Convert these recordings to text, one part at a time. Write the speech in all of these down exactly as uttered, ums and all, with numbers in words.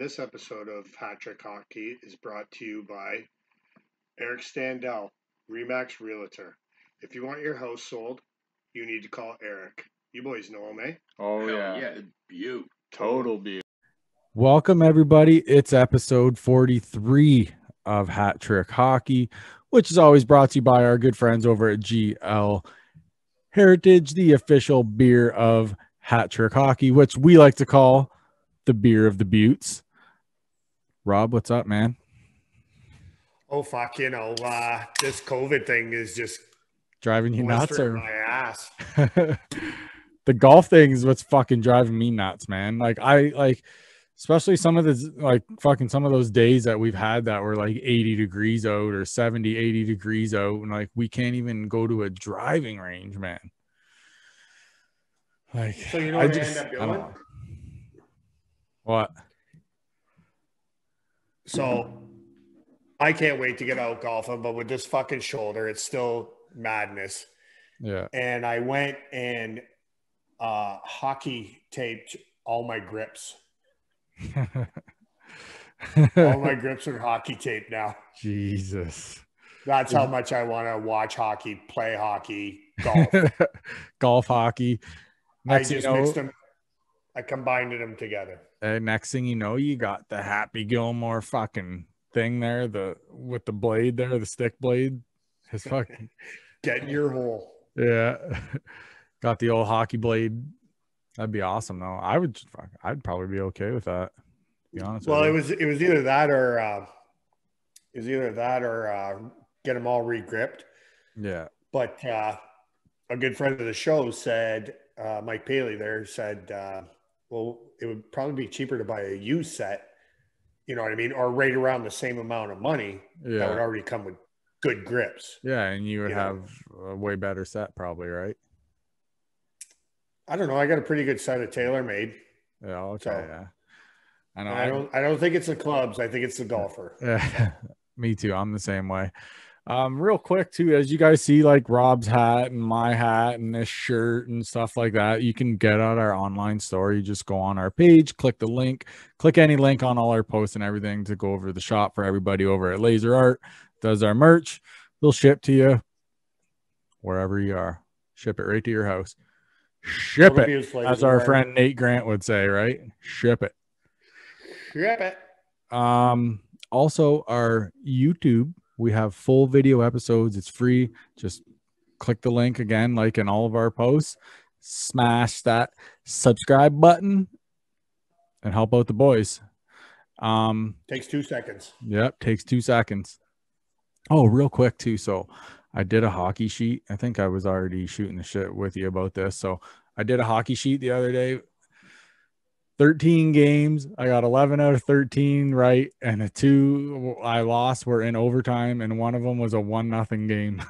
This episode of Hat Trick Hockey is brought to you by Eric Standell, Remax Realtor. If you want your house sold, you need to call Eric. You boys know him, eh? Oh, Hell yeah. yeah, beaut. Total beaut. Welcome, everybody. It's episode forty-three of Hat Trick Hockey, which is always brought to you by our good friends over at G L Heritage, the official beer of Hat Trick Hockey, which we like to call the beer of the buttes. Rob, what's up, man? Oh, fuck, you know, uh, this COVID thing is just Driving you nuts, or my ass. The golf thing is what's fucking driving me nuts, man. Like I like, especially some of the like fucking some of those days that we've had that were like eighty degrees out or seventy, eighty degrees out, and like we can't even go to a driving range, man. Like, So you know I what I just, end up I don't doing? know. What? So I can't wait to get out golfing, but with this fucking shoulder, it's still madness. Yeah. And I went and uh, hockey taped all my grips. All my grips are hockey tape now. Jesus. That's how much I want to watch hockey, play hockey, golf. Golf, hockey. Next I just you know, mixed them. I combined them together. uh, next thing you know, you got the Happy Gilmore fucking thing there, the with the blade there, the stick blade. His fucking Get in your hole. yeah. Got the old hockey blade. That'd be awesome though. I would fuck, I'd probably be okay with that. To be honest Well, with it you. was it was either that or uh, it was either that or uh, get them all regripped. Yeah. But uh, a good friend of the show said, uh, Mike Paley there said, uh, well, it would probably be cheaper to buy a used set, you know what I mean? Or right around the same amount of money Yeah. that would already come with good grips. Yeah, and you would You know. have a way better set probably, right? I don't know. I got a pretty good set of TaylorMade. Yeah, okay, So- yeah. I know. And I don't I don't think it's the clubs. I think it's the golfer. Yeah, me too. I'm the same way. Um, real quick too, as you guys see, like Rob's hat and my hat and this shirt and stuff like that, you can get out our online store. You just go on our page, click the link, click any link on all our posts and everything to go over to the shop for everybody over at Laser Art. Does our merch. They'll ship to you wherever you are. Ship it right to your house. Ship Total it, Abuse Laser as our Art. friend Nate Grant would say, right? Ship it. Grip it. Um, also our YouTube, we have full video episodes. It's free. Just click the link again, like in all of our posts, smash that subscribe button and help out the boys. Um, Takes two seconds. yep. Takes two seconds. Oh, real quick too. So I did a hockey sheet. I think I was already shooting the shit with you about this. So I did a hockey sheet the other day. thirteen games. I got eleven out of thirteen right, and the two I lost were in overtime, and one of them was a one nothing game.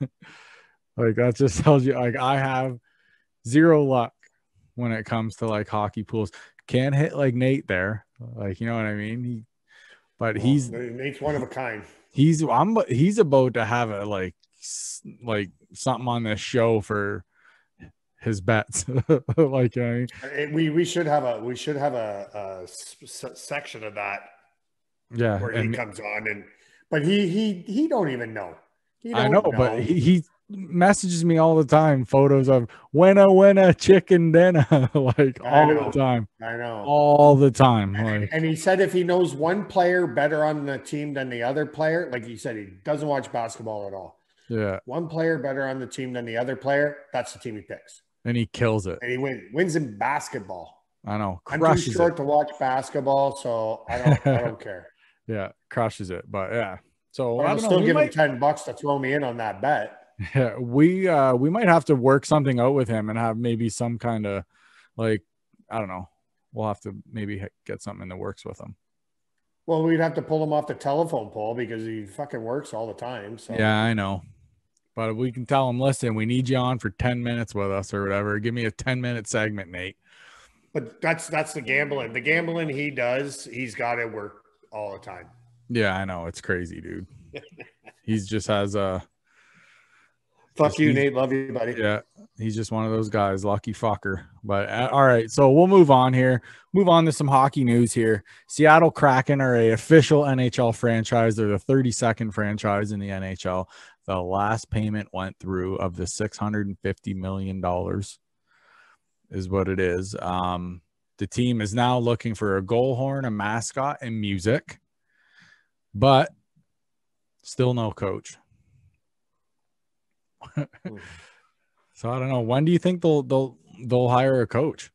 Like that just tells you, like I have zero luck when it comes to like hockey pools. Can't hit like Nate there, like you know what I mean. He, but Well, he's Nate's one of a kind. he's I'm he's about to have a like s- like something on this show for his bets. Like you know what I mean? And we we should have a we should have a, a s- s- section of that Yeah, where and he comes on and but he he he don't even know. He I don't know, but he, he messages me all the time photos of winna winna chicken dinner, like I all know. the time, I know. all the time. Like And he said if he knows one player better on the team than the other player, like he said, he doesn't watch basketball at all. yeah, One player better on the team than the other player, that's the team he picks. and he kills it. And he wins wins in basketball. I know, I'm too crushes short it. to watch basketball, so I don't I don't care. Yeah, crushes it. But yeah, so But I I'll don't know. still We give might, him ten bucks to throw me in on that bet. yeah, we uh we might have to work something out with him and have maybe some kind of like I don't know. We'll have to maybe get something in the works with him. Well, we'd have to pull him off the telephone pole because he fucking works all the time. So Yeah, I know. But we can tell him, listen, we need you on for ten minutes with us or whatever. Give me a ten minute segment, Nate. But that's that's the gambling. The gambling he does, he's got to work all the time. Yeah, I know. It's crazy, dude. He's just has a Fuck you, Nate. Love you, buddy. Yeah, he's just one of those guys, lucky fucker. But uh, all right, so we'll move on here. Move on to some hockey news here. Seattle Kraken are a official N H L franchise. They're the thirty-second franchise in the N H L. The last payment went through of the six hundred fifty million dollars is what it is. Um, the team is now looking for a goal horn, a mascot, and music, but still no coach. So I don't know. When do you think they'll they'll they'll hire a coach?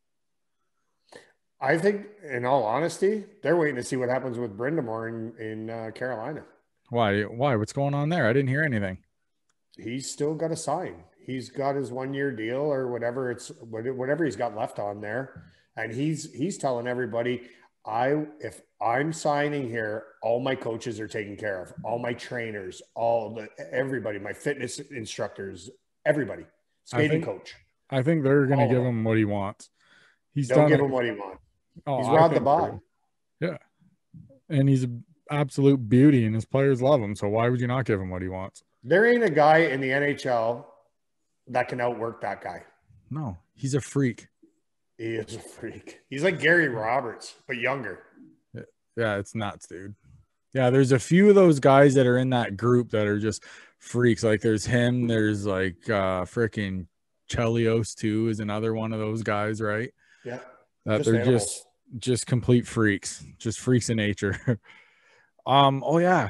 I think, in all honesty, they're waiting to see what happens with Brindamore in in uh, Carolina. Why? Why? What's going on there? I didn't hear anything. He's still got to sign. He's got his one year deal or whatever it's whatever he's got left on there, and he's he's telling everybody, I if I'm signing here, all my coaches are taken care of, all my trainers, all the everybody, my fitness instructors, everybody. Skating I think, coach. I think they're going to give him what he wants. He's They'll give a, him what he wants. Oh, he's robbed the bod. Yeah. And he's an absolute beauty, and his players love him. So why would you not give him what he wants? There ain't a guy in the N H L that can outwork that guy. No, he's a freak. He is a freak. He's like Gary Roberts, but younger. Yeah, it's nuts, dude. Yeah, there's a few of those guys that are in that group that are just freaks. Like there's him, there's like uh freaking Chelios too is another one of those guys, right? Yeah. That just they're animals. just just complete freaks, just freaks of nature. um, oh yeah.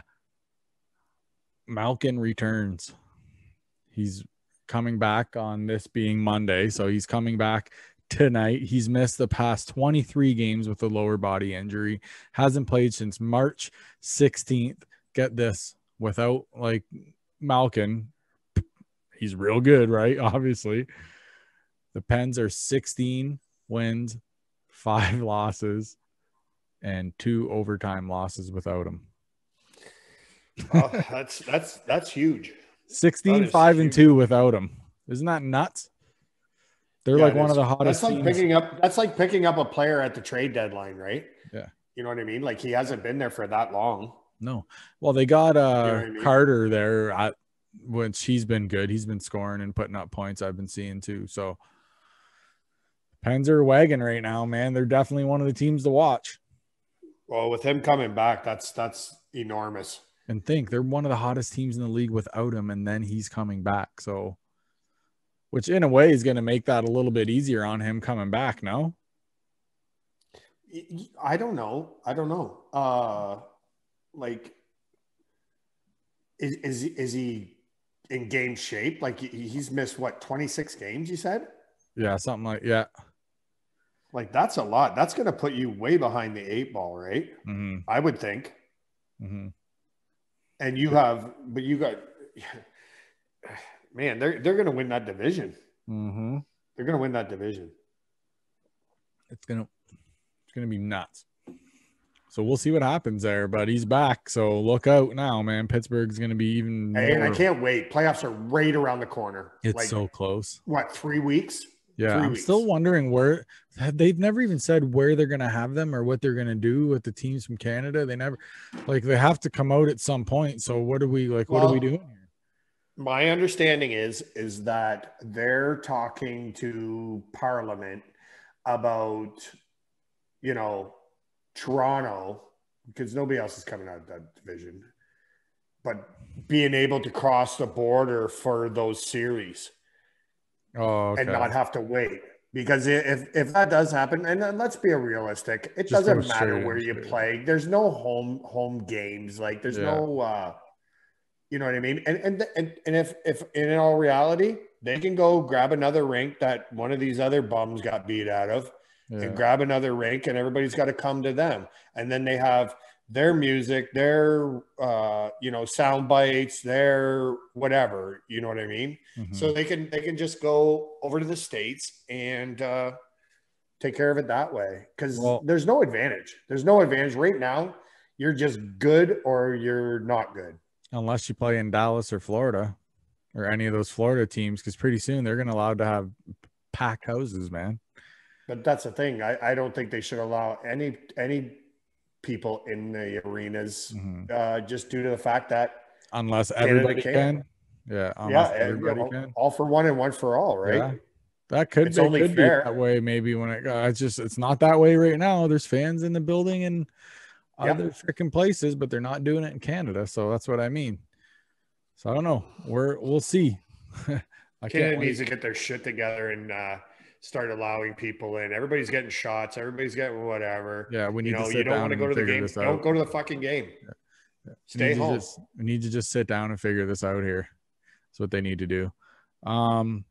Malkin returns. He's coming back on this being Monday, so he's coming back tonight. He's missed the past twenty-three games with a lower body injury. Hasn't played since March sixteenth. Get this, without like Malkin, he's real good, right? Obviously. The Pens are sixteen wins, five losses, and two overtime losses without him. Oh, that's that's that's huge. sixteen, five, huge. And two without him. Isn't that nuts? They're yeah, like one of the hottest. That's like teams. picking up. That's like picking up a player at the trade deadline, right? Yeah. You know what I mean? Like he hasn't been there for that long. No. Well, they got uh, you know I mean? Carter there at when he's been good. He's been scoring and putting up points. I've been seeing too. So Pens are wagging right now, man. They're definitely one of the teams to watch. Well, with him coming back, that's that's enormous. And think they're one of the hottest teams in the league without him, and then he's coming back. So. Which in a way is going to make that a little bit easier on him coming back, no? I don't know. I don't know. Uh, like, is, is, is he in game shape? Like he's missed what, twenty-six games, you said? Yeah, something like, yeah. Like that's a lot. That's going to put you way behind the eight ball, right? Mm-hmm. I would think. Mm-hmm. And you have, but you got... Man, they're they're going to win that division. Mm-hmm. They're going to win that division. It's gonna it's gonna be nuts. So we'll see what happens there. But he's back, so look out now, man. Pittsburgh's going to be even. Hey, more... and I can't wait. Playoffs are right around the corner. It's like, so close. What, three weeks? Yeah, three I'm weeks. still wondering where they've never even said where they're going to have them or what they're going to do with the teams from Canada. They never like they have to come out at some point. So what do we like? What well, are we doing here? My understanding is is that they're talking to Parliament about, you know, Toronto, because nobody else is coming out of that division, but being able to cross the border for those series oh, okay. and not have to wait. Because if if that does happen, and let's be realistic, it Just doesn't matter where you straight. play. There's no home home games. Like there's yeah. no. Uh, You know what I mean? And and and, and if, if in all reality, they can go grab another rink that one of these other bums got beat out of yeah. and grab another rink, and everybody's got to come to them. And then they have their music, their, uh, you know, sound bites, their whatever, you know what I mean? Mm-hmm. So they can, they can just go over to the States and uh, take care of it that way. Cause well, there's no advantage. There's no advantage right now. You're just good or you're not good. Unless you play in Dallas or Florida or any of those Florida teams, because pretty soon they're going to allow to have packed houses, man. But that's the thing. I, I don't think they should allow any any people in the arenas mm-hmm. uh, just due to the fact that unless everybody can. can. Yeah, Yeah, almost and, you everybody know, can. all for one and one for all, right? Yeah. That could It's it only could be that fair. way maybe when it uh, it's just it's not that way right now. There's fans in the building and Yeah, other freaking places, but they're not doing it in Canada. So that's what I mean. So I don't know. We're we'll see. I can't Canada needs wait. to get their shit together and uh, start allowing people in. Everybody's getting shots. Everybody's getting whatever. Yeah, we You need to know, you sit don't down want to go and to the figure game. this Don't out. go to the fucking game. We need Stay to home. just we need to just sit down and figure this out here. That's what they need to do. Um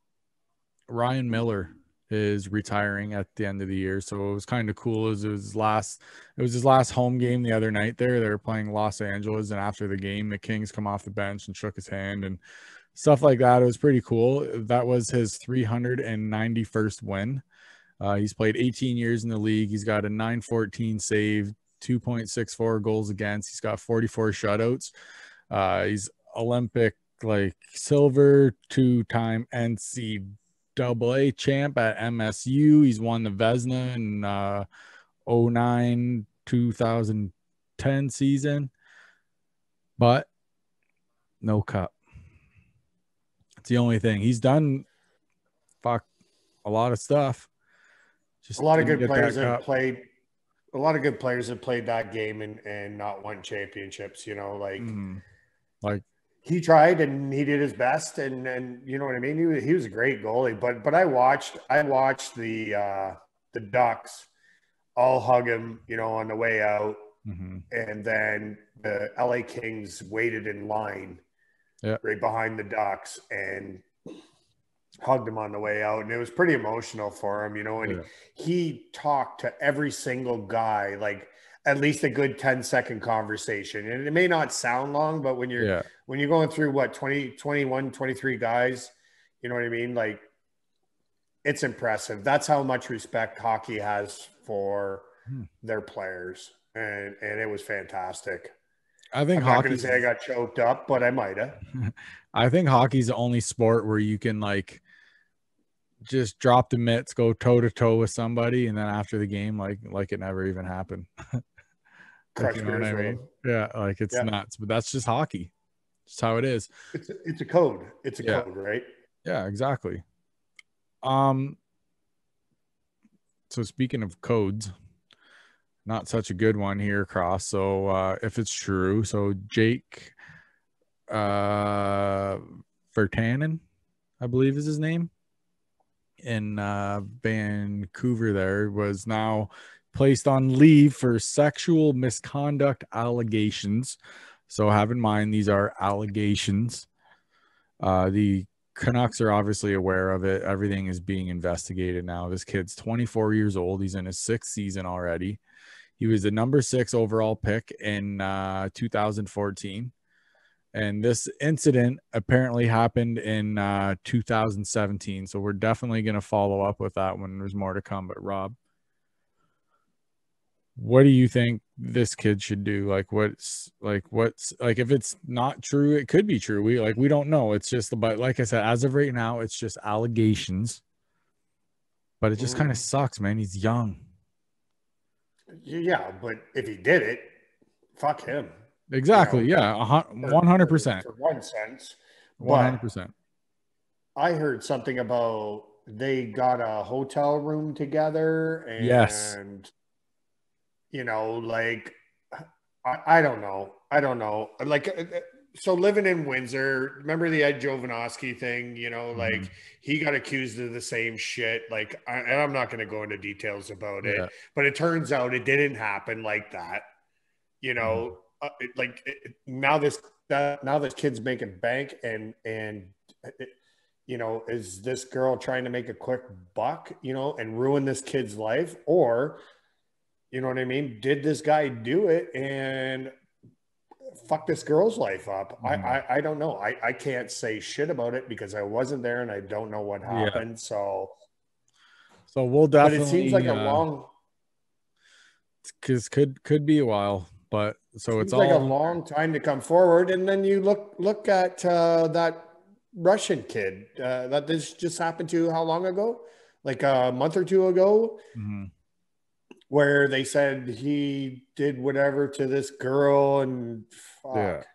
Ryan Miller is retiring at the end of the year, so it was kind of cool. It was, it was his last, it was his last home game the other night. There, they were playing Los Angeles, and after the game, the Kings come off the bench and shook his hand and stuff like that. It was pretty cool. That was his three hundred ninety-first win. Uh, he's played eighteen years in the league. He's got a nine fourteen save, two point six four goals against. He's got forty-four shutouts. Uh, he's Olympic like silver, two-time N C double A champ at M S U. He's won the Vezina in uh oh nine two thousand ten season, but no cup. It's the only thing. He's done fuck a lot of stuff. A Just lot of didn't good get players that have cup. played. A lot of good players have played that game and and not won championships. You know, like Mm, like he tried and he did his best, and and you know what I mean. He was, he was a great goalie, but but I watched I watched the uh, the Ducks all hug him, you know, on the way out, mm-hmm. and then the L A Kings waited in line Yeah. right behind the Ducks and hugged him on the way out, and it was pretty emotional for him, you know. And Yeah. he, he talked to every single guy, like at least a good ten second conversation. And it may not sound long, but when you're Yeah. when you're going through what twenty, twenty-one, twenty-three guys, you know what I mean? Like it's impressive. That's how much respect hockey has for Hmm. their players. And and it was fantastic. I think I'm not going to hockey's say I got choked up, but I might have. I think hockey's the only sport where you can like just drop the mitts, go toe to toe with somebody, and then after the game, like like it never even happened. Like you Crush know what beers I with mean? them. Yeah, like it's Yeah. nuts, but that's just hockey. It's how it is. It's it's a code. It's a Yeah, code, right? yeah, exactly. Um, so speaking of codes, not such a good one here across. So uh if it's true, so Jake uh Vertanen, I believe is his name, in uh, Vancouver there was now placed on leave for sexual misconduct allegations. So have in mind these are allegations. Uh, the Canucks are obviously aware of it. Everything is being investigated now. This kid's twenty-four years old. He's in his sixth season already. He was the number six overall pick in uh, two thousand fourteen. And this incident apparently happened in uh, two thousand seventeen. So we're definitely going to follow up with that when there's more to come. But Rob, what do you think this kid should do? Like, what's like, what's like, if it's not true, it could be true. We like, we don't know. It's just, but like I said, as of right now, it's just allegations. But it just kind of Mm. sucks, man. He's young. Yeah, but if he did it, fuck him. You Exactly. know, Yeah. for, one hundred for, percent. for one sense. But one hundred percent. I heard something about they got a hotel room together Yes. and, you know, like, I, I don't know. I don't know. Like, uh, uh, so living in Windsor, remember the Ed Jovanovski thing? You know, Mm-hmm. like he got accused of the same shit. Like, I, and I'm not going to go into details about it, Yeah. but it turns out it didn't happen like that. You Mm-hmm. know, uh, it, like it, now this that, now this kid's making bank, and and it, you know, is this girl trying to make a quick buck? You know, and ruin this kid's life, or you know what I mean? Did this guy do it and fuck this girl's life up? I Mm-hmm. I, I don't know. I, I can't say shit about it because I wasn't there and I don't know what Yeah. happened. So, So we'll but it seems like definitely a uh long because could could be a while, but so it's seems like a all long time to come forward. And then you look look at uh, that Russian kid uh, that this just happened to how long ago? Like a month or two ago, mhm. where they said he did whatever to this girl and Yeah. fuck.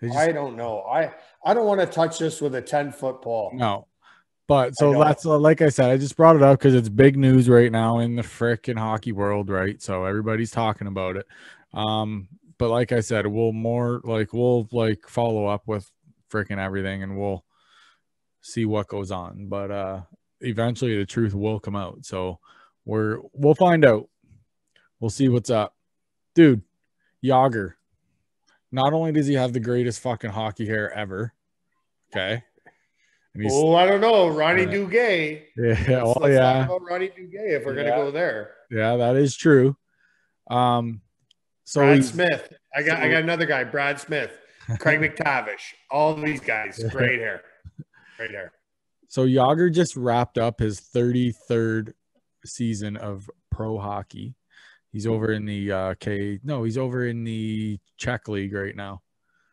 They just I don't know. I I don't want to touch this with a ten foot pole. no. But I so don't. that's uh, like I said, I just brought it up because it's big news right now in the frickin' hockey world, right? So everybody's talking about it. Um, but like I said, we'll more like we'll like follow up with frickin' everything and we'll see what goes on. But uh eventually the truth will come out. So we're we'll find out. We'll see what's up. Dude, Yager. Not only does he have the greatest fucking hockey hair ever, okay? And he's Oh, I don't know. Ronnie yeah, Duguay. yeah, Let's oh let's talk yeah, about Ronnie Duguay if we're gonna yeah, go there. yeah, that is true. Um, so Brad he's Smith. I got I so got another guy, Brad Smith, Craig McTavish. All these guys, great hair. Great hair. so Yager just wrapped up his thirty-third season of pro hockey. He's over in the uh K no, he's over in the Czech league right now.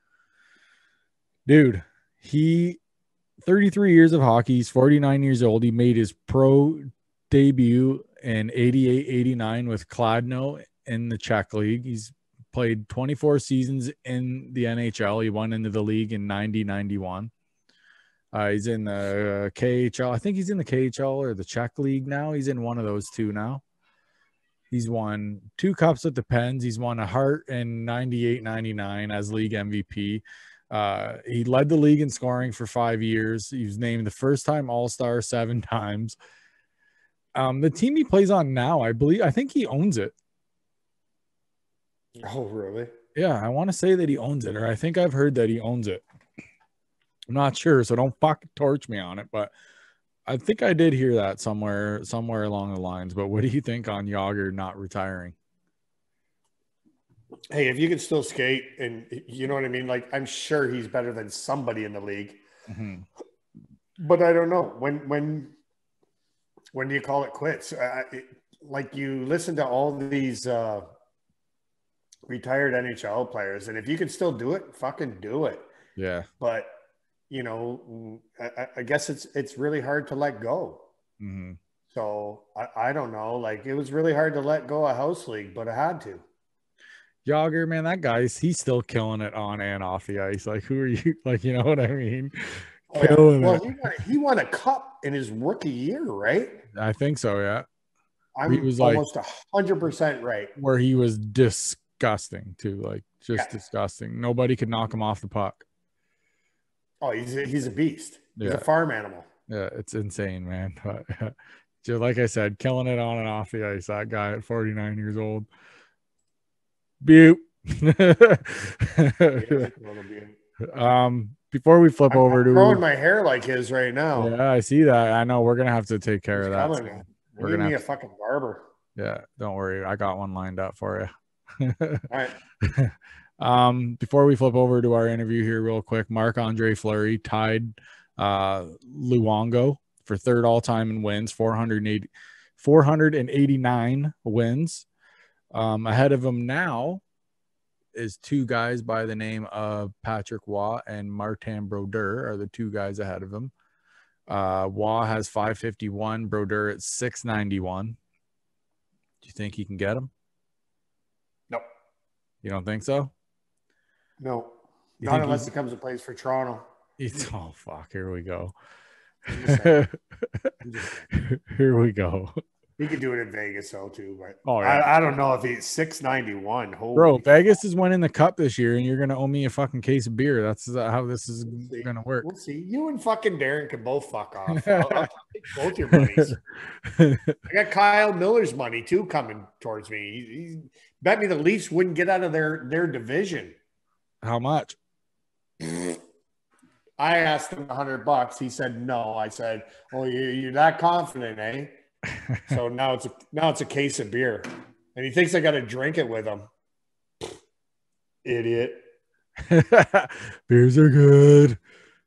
Dude, he thirty-three years of hockey, he's forty-nine years old. He made his pro debut in eighty-eight eighty-nine with Kladno in the Czech league. He's played twenty-four seasons in the N H L. He won into the league in ninety ninety-one. Uh, he's in the uh, K H L. I think he's in the K H L or the Czech league now. He's in one of those two now. He's won two cups with the Pens. He's won a Hart in ninety-eight ninety-nine as league M V P. Uh, he led the league in scoring for five years. He was named the first time All-Star seven times. Um, the team he plays on now, I believe, I think he owns it. Oh, really? Yeah, I want to say that he owns it, or I think I've heard that he owns it. I'm not sure, so don't fucking torch me on it, but I think I did hear that somewhere, somewhere along the lines. But what do you think on Yager not retiring? Hey, if you can still skate and you know what I mean, like I'm sure he's better than somebody in the league. Mm-hmm. But I don't know when when when do you call it quits? Uh, it, like you listen to all these uh, retired N H L players, and if you can still do it, fucking do it. Yeah. But you know, I, I guess it's it's really hard to let go. Mm-hmm. So I, I don't know. Like it was really hard to let go of house league, but I had to. Yager, man, that guy's he's still killing it on and off the ice. Like, who are you? Like, you know what I mean? Oh yeah. Killing Well, it. he won, he won a cup in his rookie year, right? I think so. Yeah. He I'm was like almost a hundred percent right. where he was disgusting too, like just Yeah. disgusting. Nobody could knock him off the puck. Oh, he's a, he's a beast. He's Yeah. a farm animal. Yeah, it's insane, man. But just like I said, killing it on and off the ice. That guy at forty-nine years old. Butte. um, before we flip I'm, over I'm to growing my hair like his right now. yeah, I see that. I know we're gonna have to take care He's of that. coming. So I we're need gonna me have a to, fucking barber. yeah, don't worry. I got one lined up for you. All right. um, before we flip over to our interview here, real quick, Marc-Andre Fleury tied uh Luongo for third all time in wins, four hundred eighty, four hundred eighty-nine wins. Um, ahead of him now is two guys by the name of Patrick Waugh and Martin Brodeur are the two guys ahead of him. Uh, Waugh has five fifty-one, Brodeur at six ninety-one. Do you think he can get him? Nope. You don't think so? No. You Not think unless he, he comes to place for Toronto. It's, oh, fuck. Here we go. Here we go. He could do it in Vegas, though, too. But Oh, yeah. I, I don't know if he's six ninety-one. Holy Bro, fuck. Vegas is winning the cup this year, and you're going to owe me a fucking case of beer. That's how this is We'll going to work. We'll see. You and fucking Darren can both fuck off. I'll, I'll take both your monies. I got Kyle Miller's money, too, coming towards me. He, he bet me the Leafs wouldn't get out of their, their division. How much? I asked him a hundred bucks. He said no. I said, "Oh, you, you're that confident, eh?" So now it's a now it's a case of beer, and he thinks I got to drink it with him. Idiot. Beers are good.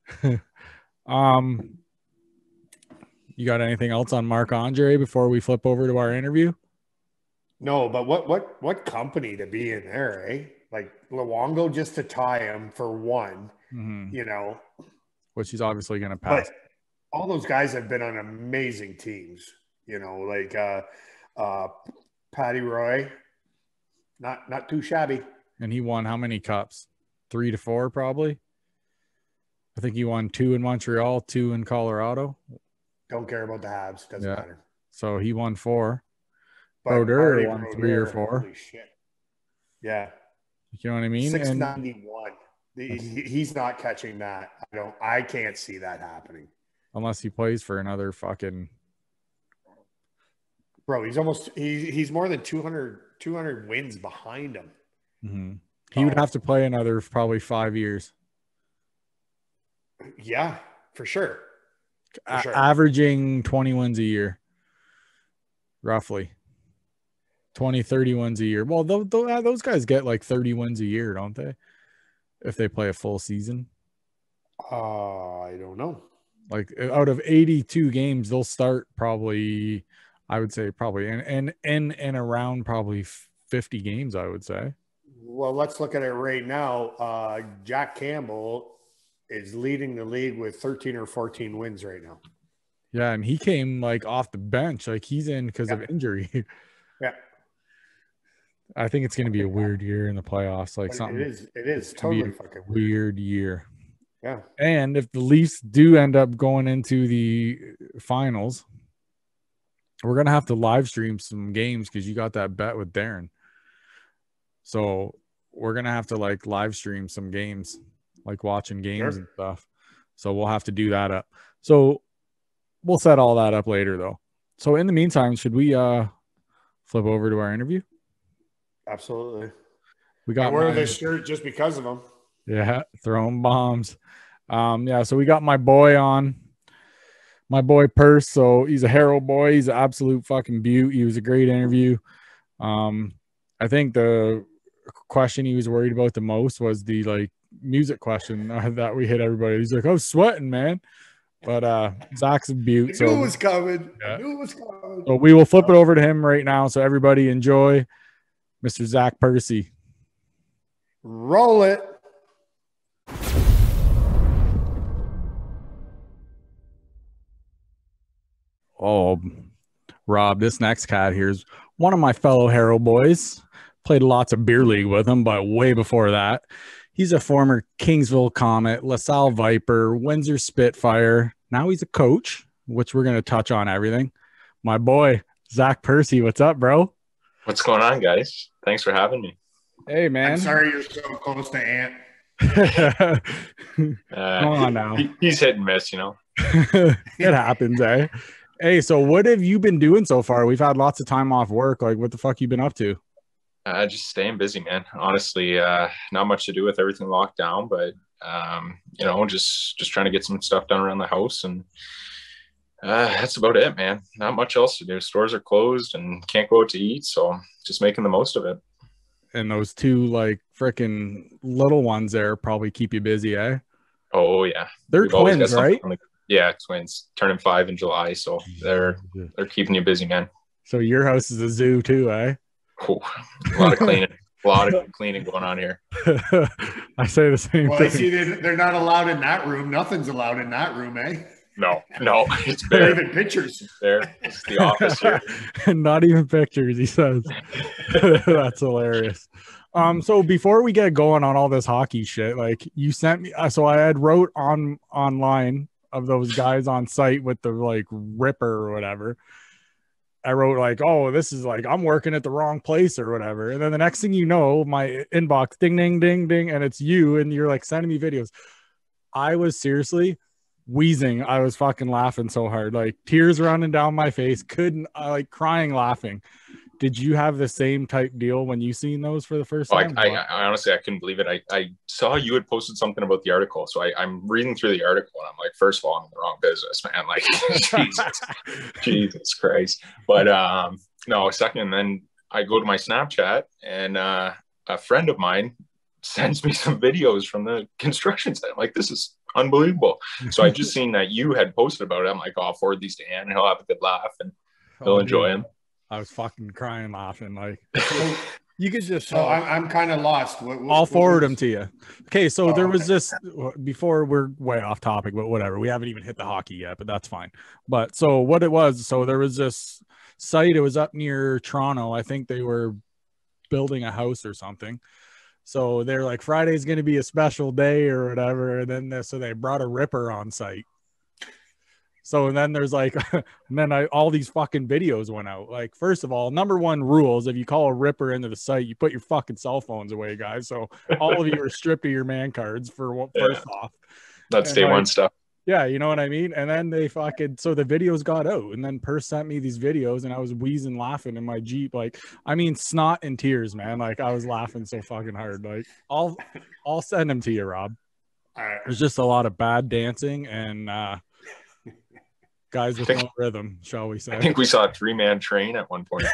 um, you got anything else on Marc-Andre before we flip over to our interview? No, but what what what company to be in there, eh? Like Luongo just to tie him for one, mm-hmm. you know, which he's obviously going to pass. But all those guys have been on amazing teams, you know, like uh, uh, Patty Roy, not not too shabby. And he won how many cups? three to four probably. I think he won two in Montreal, two in Colorado. Don't care about the Habs. Doesn't Yeah. matter. So he won four. But Brodeur Marty won Brodeur, three or four. Holy shit. Yeah. You know what I mean? six ninety-one. He, he's not catching that. I don't. I can't see that happening. Unless he plays for another fucking. Bro, he's almost. He, he's more than two hundred, two hundred wins behind him. Mm-hmm. He oh. would have to play another probably five years. Yeah, for sure. For A- sure. Averaging twenty wins a year. Roughly. twenty, thirty wins a year. Well, th- th- those guys get like thirty wins a year, don't they? If they play a full season. Uh, I don't know. Like out of eighty-two games, they'll start probably, I would say probably, and and and, and around probably fifty games, I would say. Well, let's look at it right now. Uh, Jack Campbell is leading the league with thirteen or fourteen wins right now. Yeah, and he came like off the bench. Like he's in because yeah. of injury. Yeah. I think it's going to be a weird year in the playoffs. Like but something. It is. It is totally fucking weird. weird year. Yeah. And if the Leafs do end up going into the finals, we're going to have to live stream some games because you got that bet with Darren. So we're going to have to like live stream some games, like watching games sure. and stuff. So we'll have to do that up. So we'll set all that up later though. So in the meantime, should we uh, flip over to our interview? Absolutely. We got I wear this shirt just because of them. Yeah, throwing bombs. Um, yeah, so we got my boy on, my boy Perce. So he's a Herald boy. He's an absolute fucking beaut. He was a great interview. Um, I think the question he was worried about the most was the like music question that we hit everybody. He's like, "I was sweating, man." But uh, Zach's a beaut. I so knew it was coming. Yeah. I knew it was coming. So we will flip it over to him right now. So everybody enjoy Mister Zack Percy. Roll it. Oh, Rob, this next cat here is one of my fellow Herald boys. Played lots of beer league with him, but way before that. He's a former Kingsville Comet, LaSalle Viper, Windsor Spitfire. Now he's a coach, which we're going to touch on everything. My boy, Zack Percy. What's up, bro? What's going on, guys? Thanks for having me. Hey, man. I'm sorry you're so close to Ant. uh, Come on now. He, he's hit and miss, you know. It happens, eh? Hey, so what have you been doing so far? We've had lots of time off work. Like, what the fuck you been up to? Uh, just staying busy, man. Honestly, uh, not much to do with everything locked down, but um, you know, just just trying to get some stuff done around the house, and uh, that's about it, man. Not much else to do. Stores are closed and can't go out to eat, so just making the most of it. And those two like freaking little ones there probably keep you busy, eh? Oh yeah, they're We've twins, right? The, yeah, twins. Turning five in July, so they're they're keeping you busy, man. So your house is a zoo too, eh? Oh, a lot of cleaning, a lot of cleaning going on here. I say the same well, thing. I see they're not allowed in that room. Nothing's allowed in that room, eh? No, no, it's bare. Not even pictures. There, it's the office here. Not even pictures, he says. That's hilarious. Um, so before we get going on all this hockey shit, like you sent me, so I had wrote on online of those guys on site with the like ripper or whatever. I wrote like, oh, this is like, I'm working at the wrong place or whatever. And then the next thing you know, my inbox, ding, ding, ding, ding. And it's you. And you're like sending me videos. I was seriously wheezing. I was fucking laughing so hard, like tears running down my face. Couldn't uh, like crying, laughing. Did you have the same type deal when you seen those for the first oh, time? I, I, I honestly, I couldn't believe it. I, I saw you had posted something about the article. So I, I'm reading through the article and I'm like, first of all, I'm in the wrong business, man. Like, Jesus, Jesus Christ. But um, no, second, and then I go to my Snapchat and uh, a friend of mine sends me some videos from the construction site. I'm like, this is unbelievable. So I just seen that you had posted about it. I'm like, oh, I'll forward these to Ann and he'll have a good laugh and he'll oh, enjoy dude. them. I was fucking crying, laughing. Like you could just. Oh, I'm, I'm kind of lost. What, what, I'll forward what them to you. Okay, so oh, there was okay. this before we're way off topic, but whatever. We haven't even hit the hockey yet, but that's fine. But so what it was, so there was this site. It was up near Toronto. I think they were building a house or something. So they're like, Friday's going to be a special day or whatever. And then they, so they brought a ripper on site. So and then there's like, and then I, all these fucking videos went out. Like, first of all, number one rules, if you call a ripper into the site, you put your fucking cell phones away, guys. So all of you are stripped of your man cards for what yeah. first off. That's and day like, one stuff. Yeah, you know what I mean? And then they fucking, so the videos got out, and then Purse sent me these videos, and I was wheezing laughing in my Jeep. Like, I mean, snot and tears, man. Like, I was laughing so fucking hard. Like, I'll, I'll send them to you, Rob. There's just a lot of bad dancing and uh, guys with think, no rhythm, shall we say. I think we saw a three-man train at one point.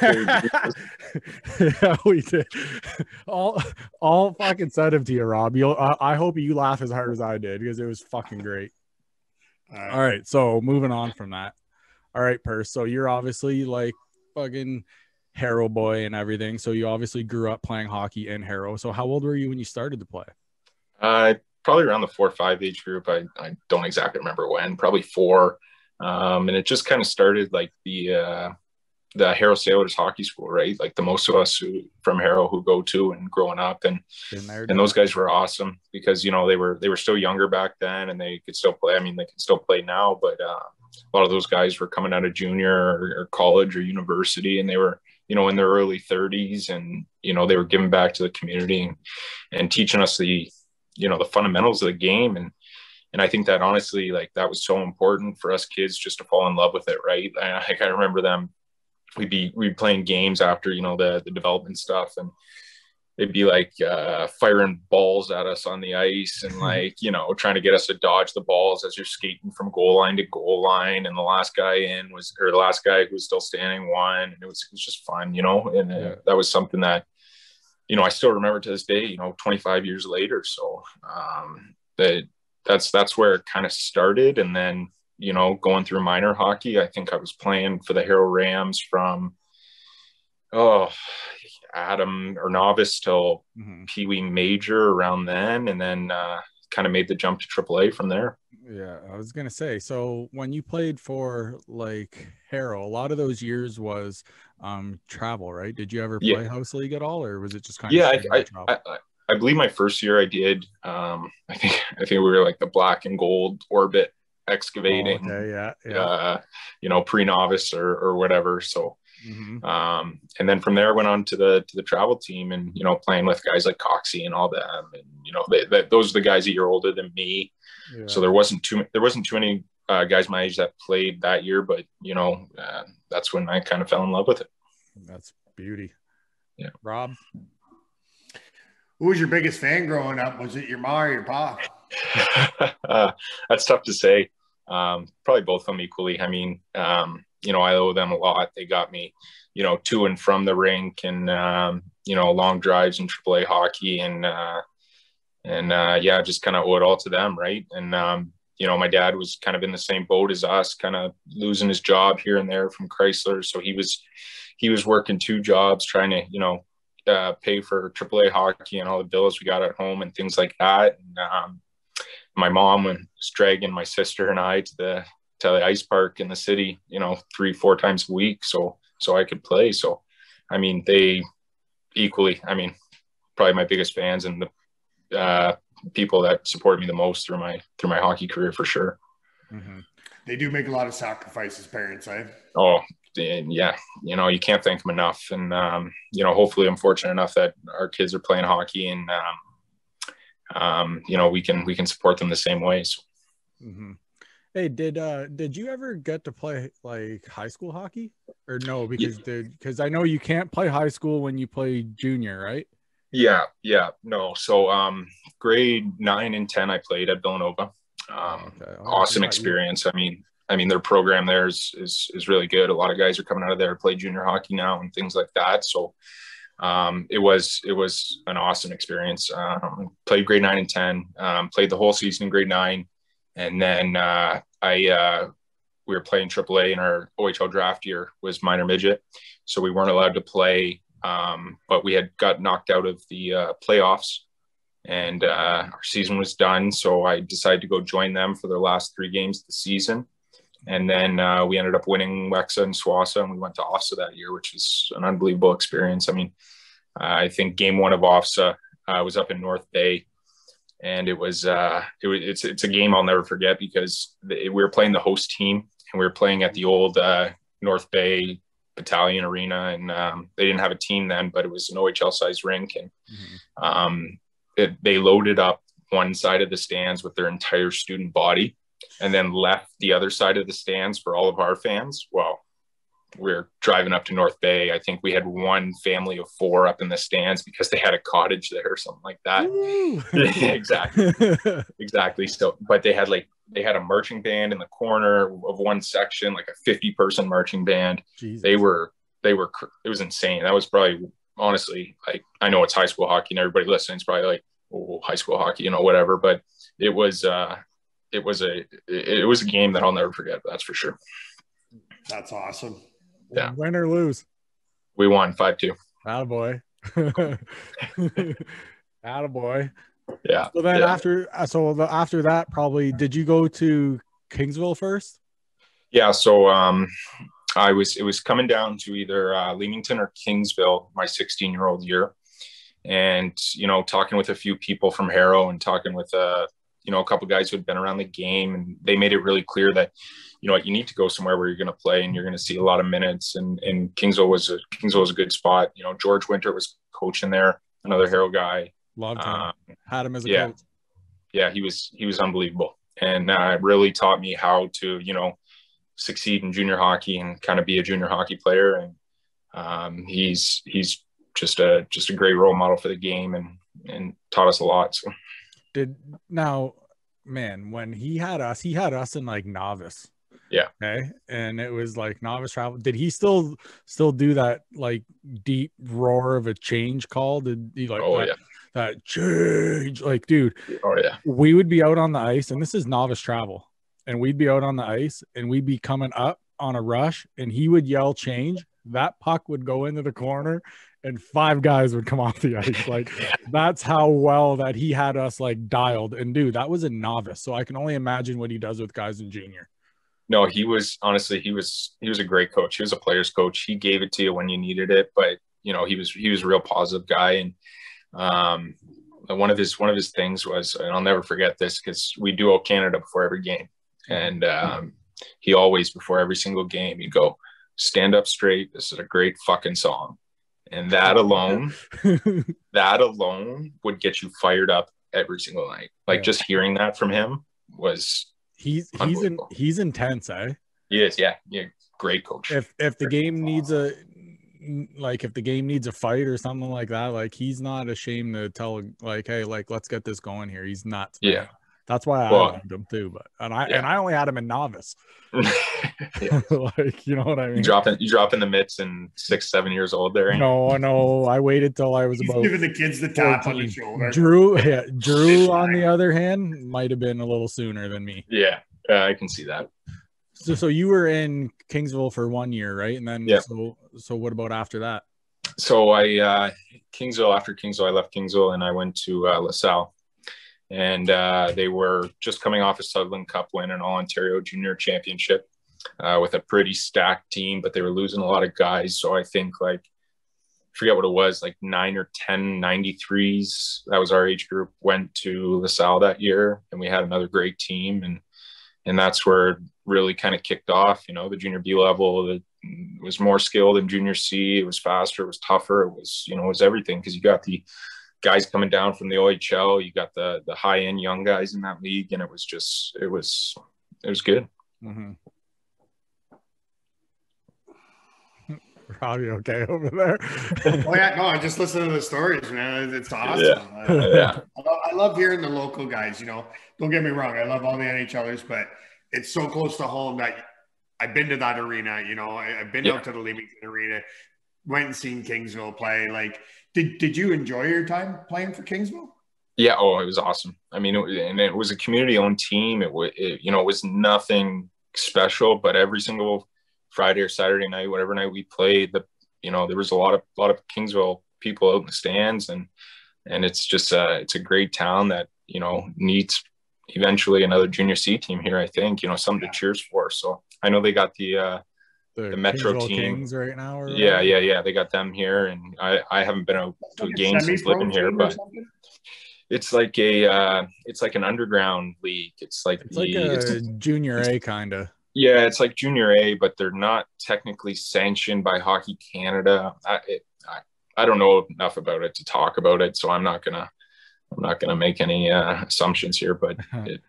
Yeah, we did. All, all fucking send them to you, Rob. You'll, uh, I hope you laugh as hard as I did, because it was fucking great. All right. All right, so moving on from that. All right, Purse. So you're obviously like fucking Harrow boy and everything. So you obviously grew up playing hockey in Harrow. So how old were you when you started to play? Uh, probably around the four or five age group. I, I don't exactly remember when. Probably four. Um, and it just kind of started like the uh, the Harrow Sailors hockey school, right? Like the most of us who, from Harrow who go to and growing up, and there, and those guys were awesome because, you know, they were they were still younger back then and they could still play. I mean, they can still play now, but uh, a lot of those guys were coming out of junior or, or college or university, and they were, you know, in their early thirties, and, you know, they were giving back to the community and, and teaching us the, you know, the fundamentals of the game. And And I think that honestly, like, that was so important for us kids just to fall in love with it, right? I, like, I remember them, we'd be we'd be playing games after, you know, the the development stuff, and they'd be like uh, firing balls at us on the ice and, like, you know, trying to get us to dodge the balls as you're skating from goal line to goal line. And the last guy in was, or the last guy who was still standing won. And it was, it was just fun, you know, and uh, that was something that, you know, I still remember to this day, you know, twenty-five years later. So um, that, that's, that's where it kind of started. And then, you know, going through minor hockey, I think I was playing for the Harrow Rams from, oh, Adam or novice till mm-hmm. Pee Wee major around then. And then uh, kind of made the jump to triple A from there. Yeah, I was going to say, so when you played for like Harrow, a lot of those years was um, travel, right? Did you ever play yeah. house league at all, or was it just kind yeah, of I, I, I, I believe my first year I did. Um, I think I think we were like the black and gold orbit excavating. Oh, okay, yeah, yeah. Uh, you know, pre-novice or or whatever. So, mm-hmm. um, and then from there went on to the to the travel team, and, you know, playing with guys like Coxie and all them, and, you know, they, they, those are the guys a year older than me. Yeah. So there wasn't too there wasn't too many uh, guys my age that played that year, but, you know, uh, that's when I kind of fell in love with it. That's beauty. Yeah, Rob. Who was your biggest fan growing up? Was it your mom or your pop? uh, that's tough to say. Um, probably both of them equally. I mean, um, you know, I owe them a lot. They got me, you know, to and from the rink, and, um, you know, long drives in triple A hockey, and, uh, and uh, yeah, just kind of owe it all to them. Right. And, um, you know, my dad was kind of in the same boat as us, kind of losing his job here and there from Chrysler. So he was, he was working two jobs, trying to, you know, uh, pay for triple A hockey and all the bills we got at home and things like that. And, um, my mom was dragging my sister and I to the, to the ice park in the city, you know, three, four times a week. So, so I could play. So, I mean, they equally, I mean, probably my biggest fans and the uh, people that support me the most through my, through my hockey career for sure. Mm-hmm. They do make a lot of sacrifices, parents, eh? Oh, and yeah, you know, you can't thank them enough. And, um, you know, hopefully I'm fortunate enough that our kids are playing hockey, and, um, um, you know, we can, we can support them the same way. So. Mm-hmm. Hey, did, uh, did you ever get to play like high school hockey, or no? Because, yeah. Cause I know you can't play high school when you play junior, right? Yeah. Yeah, no. So, um, grade nine and ten, I played at Villanova. Um, okay. oh, awesome experience. You. I mean, I mean, their program there is, is, is really good. A lot of guys are coming out of there to play junior hockey now and things like that. So, um, it was, it was an awesome experience. Um, played grade nine and ten, um, played the whole season in grade nine. And then, uh, I, uh, we were playing triple A in our O H L draft year was minor midget. So we weren't allowed to play. Um, but we had got knocked out of the, uh, playoffs, and, uh, our season was done. So I decided to go join them for their last three games of the season. And then uh, we ended up winning Wexa and Swassa, and we went to OFSA that year, which was an unbelievable experience. I mean, uh, I think game one of OFSA, uh, was up in North Bay, and it was uh, it was it's it's a game I'll never forget because we were playing the host team, and we were playing at the old uh, North Bay Battalion Arena, and um, they didn't have a team then, but it was an O H L sized rink, and mm-hmm. um, it, they loaded up one side of the stands with their entire student body, and then left the other side of the stands for all of our fans. Well, we're driving up to North Bay. I think we had one family of four up in the stands because they had a cottage there or something like that. exactly. exactly. So, but they had like, they had a marching band in the corner of one section, like a fifty person marching band. Jesus. They were, they were, it was insane. That was probably, honestly, like, I know it's high school hockey and everybody listening is probably like, oh, high school hockey, you know, whatever. But it was, uh, it was a, it, it was a game that I'll never forget. That's for sure. That's awesome. Yeah. Win or lose? We won five two. Attaboy. Attaboy. Yeah. So then yeah. after so the, after that, probably did you go to Kingsville first? Yeah. So um I was it was coming down to either uh, Leamington or Kingsville my sixteen year old year. And you know, talking with a few people from Harrow and talking with uh you know, a couple of guys who had been around the game, and they made it really clear that, you know, you need to go somewhere where you're going to play and you're going to see a lot of minutes. And, and Kingsville was a Kingsville was a good spot. You know, George Winter was coaching there, another Harrow guy. Loved him. Um, Had him as a yeah, coach. Yeah, he was he was unbelievable, and uh, really taught me how to, you know, succeed in junior hockey and kind of be a junior hockey player. And um, he's he's just a just a great role model for the game, and and taught us a lot. So. Did now, man, when he had us, he had us in like novice. Yeah. Okay. And it was like novice travel. Did he still still do that like deep roar of a change call? Did he like oh, that, yeah. that change? Like, dude, oh yeah. We would be out on the ice, and this is novice travel, and we'd be out on the ice and we'd be coming up on a rush, and he would yell change. That puck would go into the corner and five guys would come off the ice. Like, that's how well that he had us like dialed. And dude, that was a novice. So I can only imagine what he does with guys in junior. No, he was honestly, he was, he was a great coach. He was a player's coach. He gave it to you when you needed it, but you know, he was, he was a real positive guy. And um, one of his, one of his things was, and I'll never forget this, because we duo Canada before every game. And um, he always, before every single game, he'd go, stand up straight. This is a great fucking song. And that alone, that alone would get you fired up every single night. Like, yeah. Just hearing that from him was he's he's in, he's intense, eh? He is, yeah, yeah. Great coach. If if the game needs a like if the game needs a fight or something like that, like he's not ashamed to tell like, hey, like let's get this going here. He's nuts. Man. Yeah. That's why I well, loved him too, but and I yeah. and I only had him in novice. Like, you know what I mean? You dropping you dropping the mitts and six, seven years old there. Ain't no, no. I waited till I was He's about giving the kids the tap fourteen. On the shoulder. Drew, yeah, Drew on the other hand, might have been a little sooner than me. Yeah, uh, I can see that. So, so you were in Kingsville for one year, right? And then, yeah. so, so what about after that? So I uh, Kingsville. After Kingsville, I left Kingsville and I went to uh, LaSalle. And uh, they were just coming off a Sutherland Cup win and All-Ontario Junior Championship uh, with a pretty stacked team, but they were losing a lot of guys. So I think like, I forget what it was, like nine or ten ninety-threes. That was our age group, went to LaSalle that year, and we had another great team. And and that's where it really kind of kicked off. You know, the junior B level, it was more skilled than junior C. It was faster, it was tougher. It was, you know, it was everything, because you got the guys coming down from the O H L, you got the the high end young guys in that league, and it was just it was it was good. Mm-hmm. Robbie, okay over there? Oh yeah, no, I just listen to the stories, man. It's awesome. Yeah. I, yeah. I, love, I love hearing the local guys. You know, don't get me wrong, I love all the NHLers, but it's so close to home that I've been to that arena. You know, I, I've been yeah. out to the Leamington Arena, went and seen Kingsville play. Like, did did you enjoy your time playing for Kingsville? Yeah. Oh, it was awesome. I mean, it, and it was a community-owned team. It was, you know, it was nothing special, but every single Friday or Saturday night, whatever night we played, the you know, there was a lot of a lot of Kingsville people out in the stands, and and it's just uh it's a great town that, you know, needs eventually another junior C team here. I think, you know, something yeah. to cheers for. So I know they got the uh the, the Metro Kingsville team. Kings right now. Or yeah, yeah, yeah. They got them here, and I, I haven't been out to a game since living here, but it's like a uh, it's like an underground league. It's like It's the like a it's, junior A kind of. yeah, it's like junior A, but they're not technically sanctioned by Hockey Canada. I, it, I I don't know enough about it to talk about it, so I'm not gonna I'm not gonna make any uh, assumptions here. But it,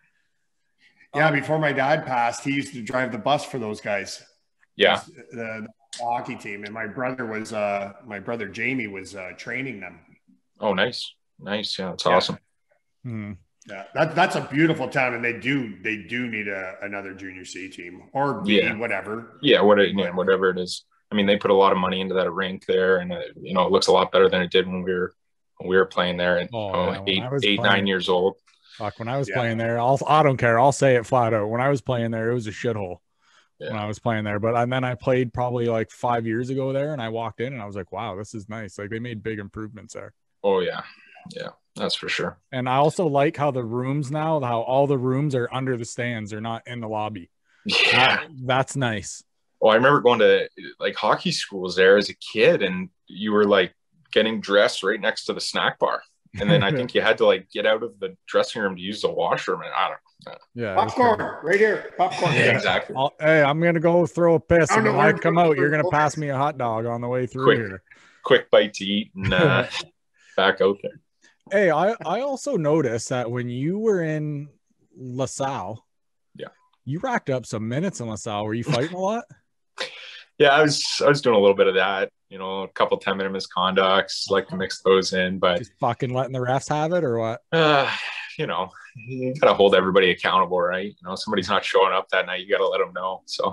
yeah, before my dad passed, he used to drive the bus for those guys. yeah, the, the hockey team, and my brother was uh, my brother Jamie was uh, training them. Oh, nice, nice. Yeah, that's yeah. awesome. Hmm. Yeah, that, that's a beautiful town, and they do they do need a, another junior C team or B, yeah. whatever. Yeah, what it, yeah, whatever it is. I mean, they put a lot of money into that rink there, and uh, you know, it looks a lot better than it did when we were when we were playing there, and Oh, oh, yeah, eight, eight, playing, nine years old. Fuck, when I was yeah. playing there, I'll I don't care. I'll say it flat out. When I was playing there, it was a shithole. Yeah. When I was playing there, but and then I played probably like five years ago there, and I walked in and I was like, wow, this is nice. Like they made big improvements there. Oh yeah, yeah, that's for sure. And I also like how the rooms now, how all the rooms are under the stands, they're not in the lobby. Yeah, that, that's nice. Oh, I remember going to like hockey schools there as a kid, and you were like getting dressed right next to the snack bar, and then I think you had to like get out of the dressing room to use the washroom, and I don't know. Yeah, popcorn right here, popcorn. Yeah, exactly. I'll, hey, I'm gonna go throw a piss, and when I come out, you're gonna quick. pass me a hot dog on the way through quick, here. Quick bite to eat, and uh, back out there. Hey, I I also noticed that when you were in LaSalle, yeah, you racked up some minutes in LaSalle. Were you fighting a lot? Yeah, I was I was doing a little bit of that, you know, a couple ten minute misconducts, like to mix those in, but just fucking letting the refs have it or what? Uh, you know, you gotta hold everybody accountable, right? You know, somebody's not showing up that night, you gotta let them know. So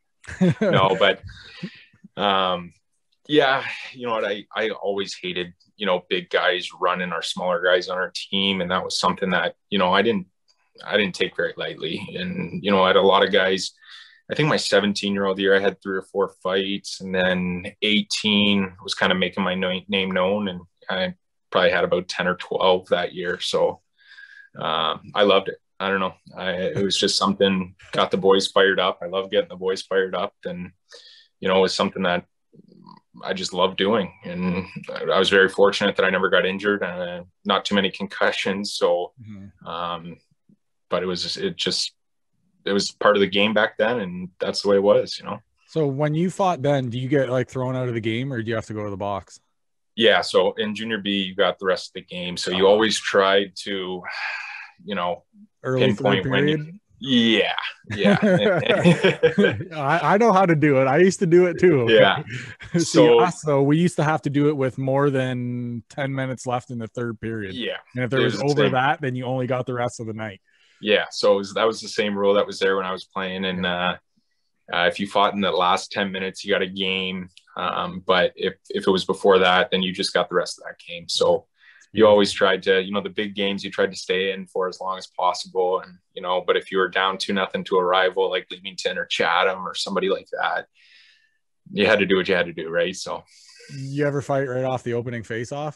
no, but um, yeah, you know what? I I always hated, you know, big guys running our smaller guys on our team, and that was something that, you know, I didn't I didn't take very lightly. And you know, I had a lot of guys. I think my seventeen year old year, I had three or four fights, and then eighteen was kind of making my name known, and I probably had about ten or twelve that year. So um, I loved it. I don't know. I, it was just something got the boys fired up. I love getting the boys fired up, and you know, it was something that I just loved doing. And I was very fortunate that I never got injured, and uh, not too many concussions. So, mm-hmm. um, but it was it just. It was part of the game back then, and that's the way it was, you know. So when you fought then, do you get like thrown out of the game, or do you have to go to the box? Yeah, so in junior B, you got the rest of the game. So you always tried to, you know, early pinpoint third when period. You, yeah, yeah. I, I know how to do it. I used to do it too. Yeah. See, so, us, though, we used to have to do it with more than ten minutes left in the third period. Yeah. And if there was, was over the that, then you only got the rest of the night. Yeah, so it was, that was the same rule that was there when I was playing. And uh, uh, if you fought in the last ten minutes, you got a game. Um, but if, if it was before that, then you just got the rest of that game. So you always tried to, you know, the big games you tried to stay in for as long as possible. And, you know, but if you were down two nothing to a rival like Leamington or Chatham or somebody like that, you had to do what you had to do, right? So you ever fight right off the opening face-off?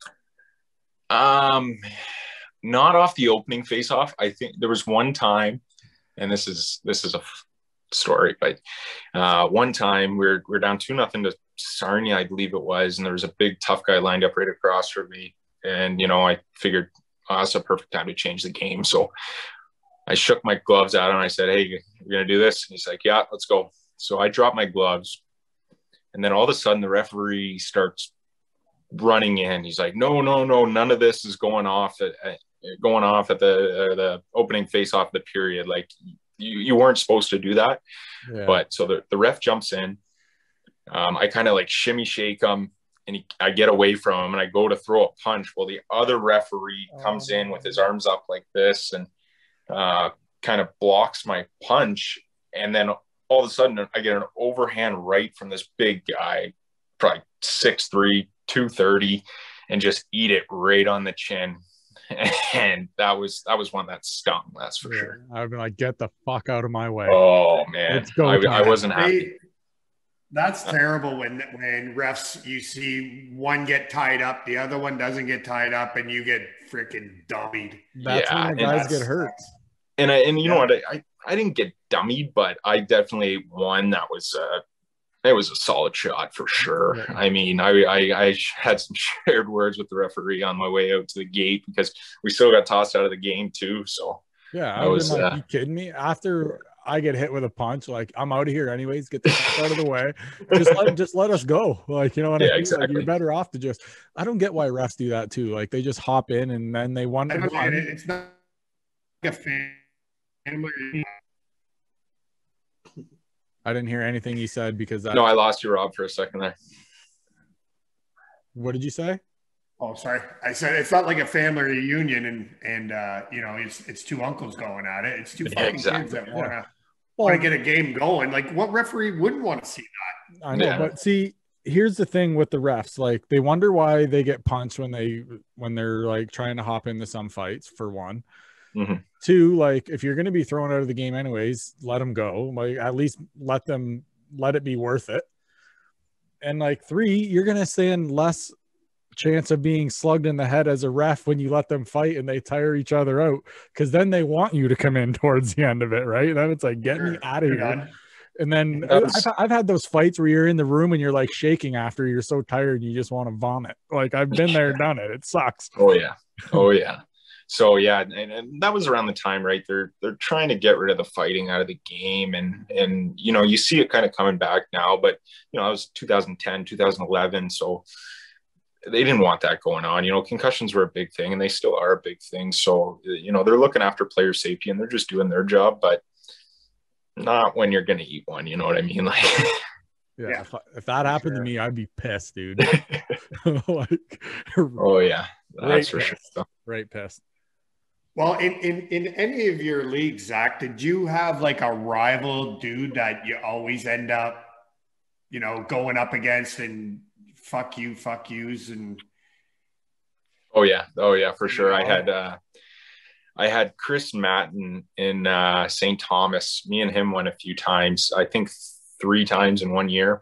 Um. Not off the opening face-off. I think there was one time, and this is this is a f- story, but uh, one time we we're we we're down two nothing to Sarnia, I believe it was, and there was a big tough guy lined up right across from me, and you know I figured oh, that's a perfect time to change the game. So I shook my gloves at him. And I said, "Hey, you're gonna do this?" And he's like, "Yeah, let's go." So I dropped my gloves, and then all of a sudden the referee starts running in. He's like, "No, no, no, none of this is going off at." at going off at the uh, the opening face off the period. Like you, you weren't supposed to do that. Yeah. But so the, the ref jumps in. Um, I kind of like shimmy shake him, and he, I get away from him, and I go to throw a punch. Well, the other referee comes in with his arms up like this and uh, kind of blocks my punch. And then all of a sudden I get an overhand right from this big guy, probably six three, two thirty, and just eat it right on the chin. And that was that was one that stung, that's for yeah, sure. I'd be like, get the fuck out of my way. Oh man, let's go. I, I wasn't happy. They, that's terrible when when refs, you see one get tied up, the other one doesn't get tied up, and you get freaking dummied. That's yeah, when the guys get hurt. And I, and you yeah. know what, I, I I didn't get dummied, but I definitely one that was uh It was a solid shot for sure. Yeah. I mean, I, I I had some shared words with the referee on my way out to the gate because we still got tossed out of the game too. So yeah, I was like, uh, you kidding me? After I get hit with a punch, like I'm out of here anyways. Get the fuck out of the way. Just let just let us go. Like, you know what yeah, I mean? Exactly. Like, you're better off to just. I don't get why refs do that too. Like they just hop in and then they wonder. I don't, it's not like a family. I didn't hear anything you said because that. No, I lost you, Rob, for a second there. What did you say? Oh, sorry. I said it's not like a family reunion and and uh, you know, it's it's two uncles going at it. It's two fucking yeah, exactly. kids that want to yeah. well, want to get a game going. Like, what referee wouldn't want to see that? I know, yeah. but see, here's the thing with the refs. Like, they wonder why they get punched when they when they're like trying to hop into some fights. For one. Mm-hmm. Two, like if you're going to be thrown out of the game anyways, let them go. Like at least let them let it be worth it. And like three, you're going to stand less chance of being slugged in the head as a ref when you let them fight and they tire each other out, because then they want you to come in towards the end of it, right? Then it's like, get sure. me out of here. Done. And then was... I've, I've had those fights where you're in the room and you're like shaking after you're so tired and you just want to vomit. Like I've been there, done it. It sucks. Oh yeah. Oh yeah. So yeah, and, and that was around the time, right? They're they're trying to get rid of the fighting out of the game, and and you know you see it kind of coming back now, but you know it was two thousand ten, two thousand eleven, so they didn't want that going on. You know, concussions were a big thing, and they still are a big thing. So you know they're looking after player safety, and they're just doing their job, but not when you're going to eat one. You know what I mean? Like. Yeah, yeah. If, if that happened sure. to me, I'd be pissed, dude. Like, oh yeah, that's for pissed. sure. Right, pissed. Well, in, in in any of your leagues, Zach, did you have like a rival dude that you always end up, you know, going up against and fuck you, fuck yous, and? Oh yeah, oh yeah, for sure. I had uh, I had Chris Matten in uh, Saint Thomas. Me and him went a few times. I think three times in one year,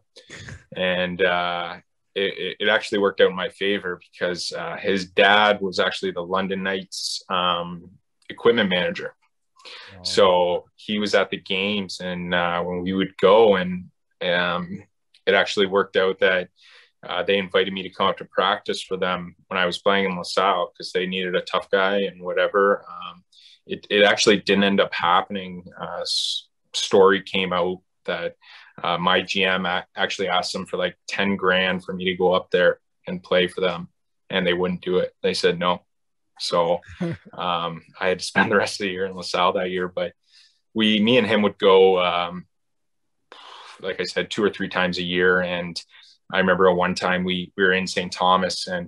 and uh, it, it actually worked out in my favor because uh, his dad was actually the London Knights um, equipment manager. Oh. So he was at the games, and uh, when we would go, and um, it actually worked out that uh, they invited me to come up to practice for them when I was playing in LaSalle because they needed a tough guy and whatever. Um, it, it actually didn't end up happening. Uh, story came out that Uh, my G M actually asked them for like ten grand for me to go up there and play for them, and they wouldn't do it. They said no. So um, I had to spend the rest of the year in LaSalle that year. But we, me and him would go, um, like I said, two or three times a year. And I remember one time we, we were in Saint Thomas and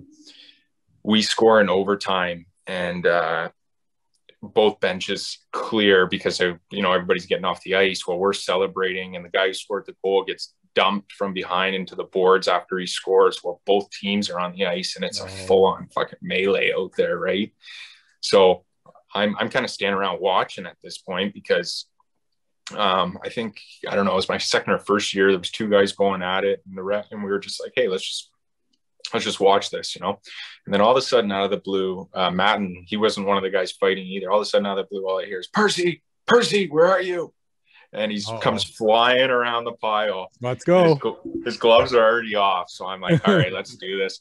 we score in overtime, and uh, both benches clear because of, you know, everybody's getting off the ice while we're celebrating, and the guy who scored the goal gets dumped from behind into the boards after he scores while both teams are on the ice, and it's oh. a full-on fucking melee out there, right? So I'm I'm kind of standing around watching at this point because um I think, I don't know, it was my second or first year. There was two guys going at it, and the ref, and we were just like, hey, let's just let's just watch this, you know? And then all of a sudden, out of the blue, uh, Matten, he wasn't one of the guys fighting either. All of a sudden, out of the blue, all I hear is, Percy, Percy, where are you? And he comes flying around the pile. Let's go. His, his gloves are already off. So I'm like, all right, let's do this.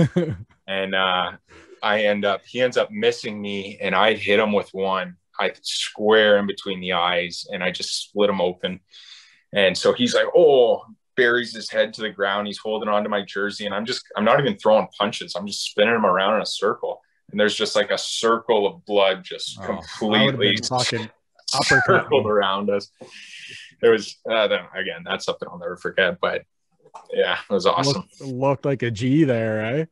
And uh, I end up, he ends up missing me, and I hit him with one. I square in between the eyes, and I just split him open. And so he's like, oh, buries his head to the ground. He's holding on to my jersey, and I'm just, I'm not even throwing punches. I'm just spinning him around in a circle. And there's just like a circle of blood just oh, completely circled around us. It was, uh, again, that's something I'll never forget, but yeah, it was awesome. Looked, looked like a G there, right?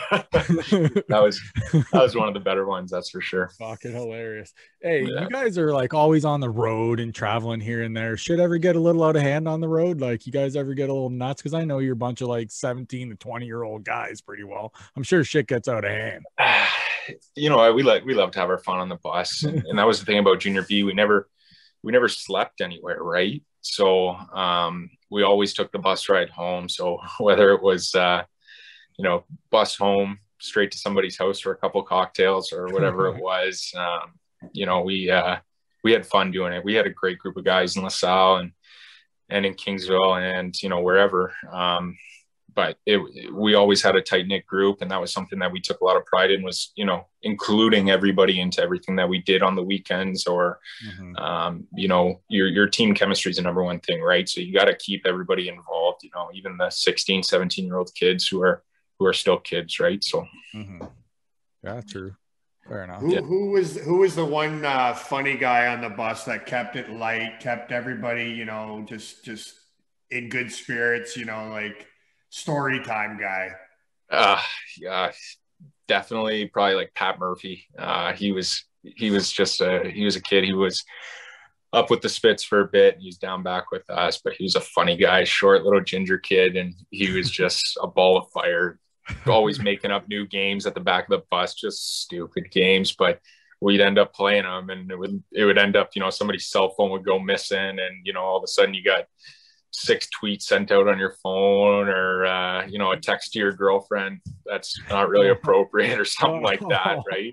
that was that was one of the better ones, that's for sure. Fucking hilarious. Hey, yeah. You guys are like always on the road and traveling here and there. Should ever get a little out of hand on the road? Like, you guys ever get a little nuts? Because I know you're a bunch of like seventeen to twenty year old guys pretty well. I'm sure shit gets out of hand. You know, we like we love to have our fun on the bus, and, and that was the thing about junior B. We never we never slept anywhere, right? So um, we always took the bus ride home. So whether it was, uh, you know, bus home straight to somebody's house for a couple cocktails or whatever it was, um, you know, we uh, we had fun doing it. We had a great group of guys in LaSalle, and and in Kingsville and, you know, wherever. Um, but it, we always had a tight knit group, and that was something that we took a lot of pride in, was, you know, including everybody into everything that we did on the weekends, or, mm-hmm. um, you know, your, your team chemistry is the number one thing, right? So you got to keep everybody involved, you know, even the sixteen, seventeen year old kids who are, who are still kids. Right. So, mm-hmm. Yeah, true. Fair enough. Who, yeah. who was, who was the one uh, funny guy on the bus that kept it light, kept everybody, you know, just, just in good spirits, you know, like story time guy? Uh, yeah, definitely probably like Pat Murphy. Uh, he was, he was just a, he was a kid. He was up with the Spits for a bit. He's down back with us, but he was a funny guy, short little ginger kid. And he was just a ball of fire, always making up new games at the back of the bus, just stupid games. But we'd end up playing them, and it would, it would end up, you know, somebody's cell phone would go missing, and, you know, all of a sudden you got six tweets sent out on your phone, or, uh, you know, a text to your girlfriend that's not really appropriate or something like that. Right.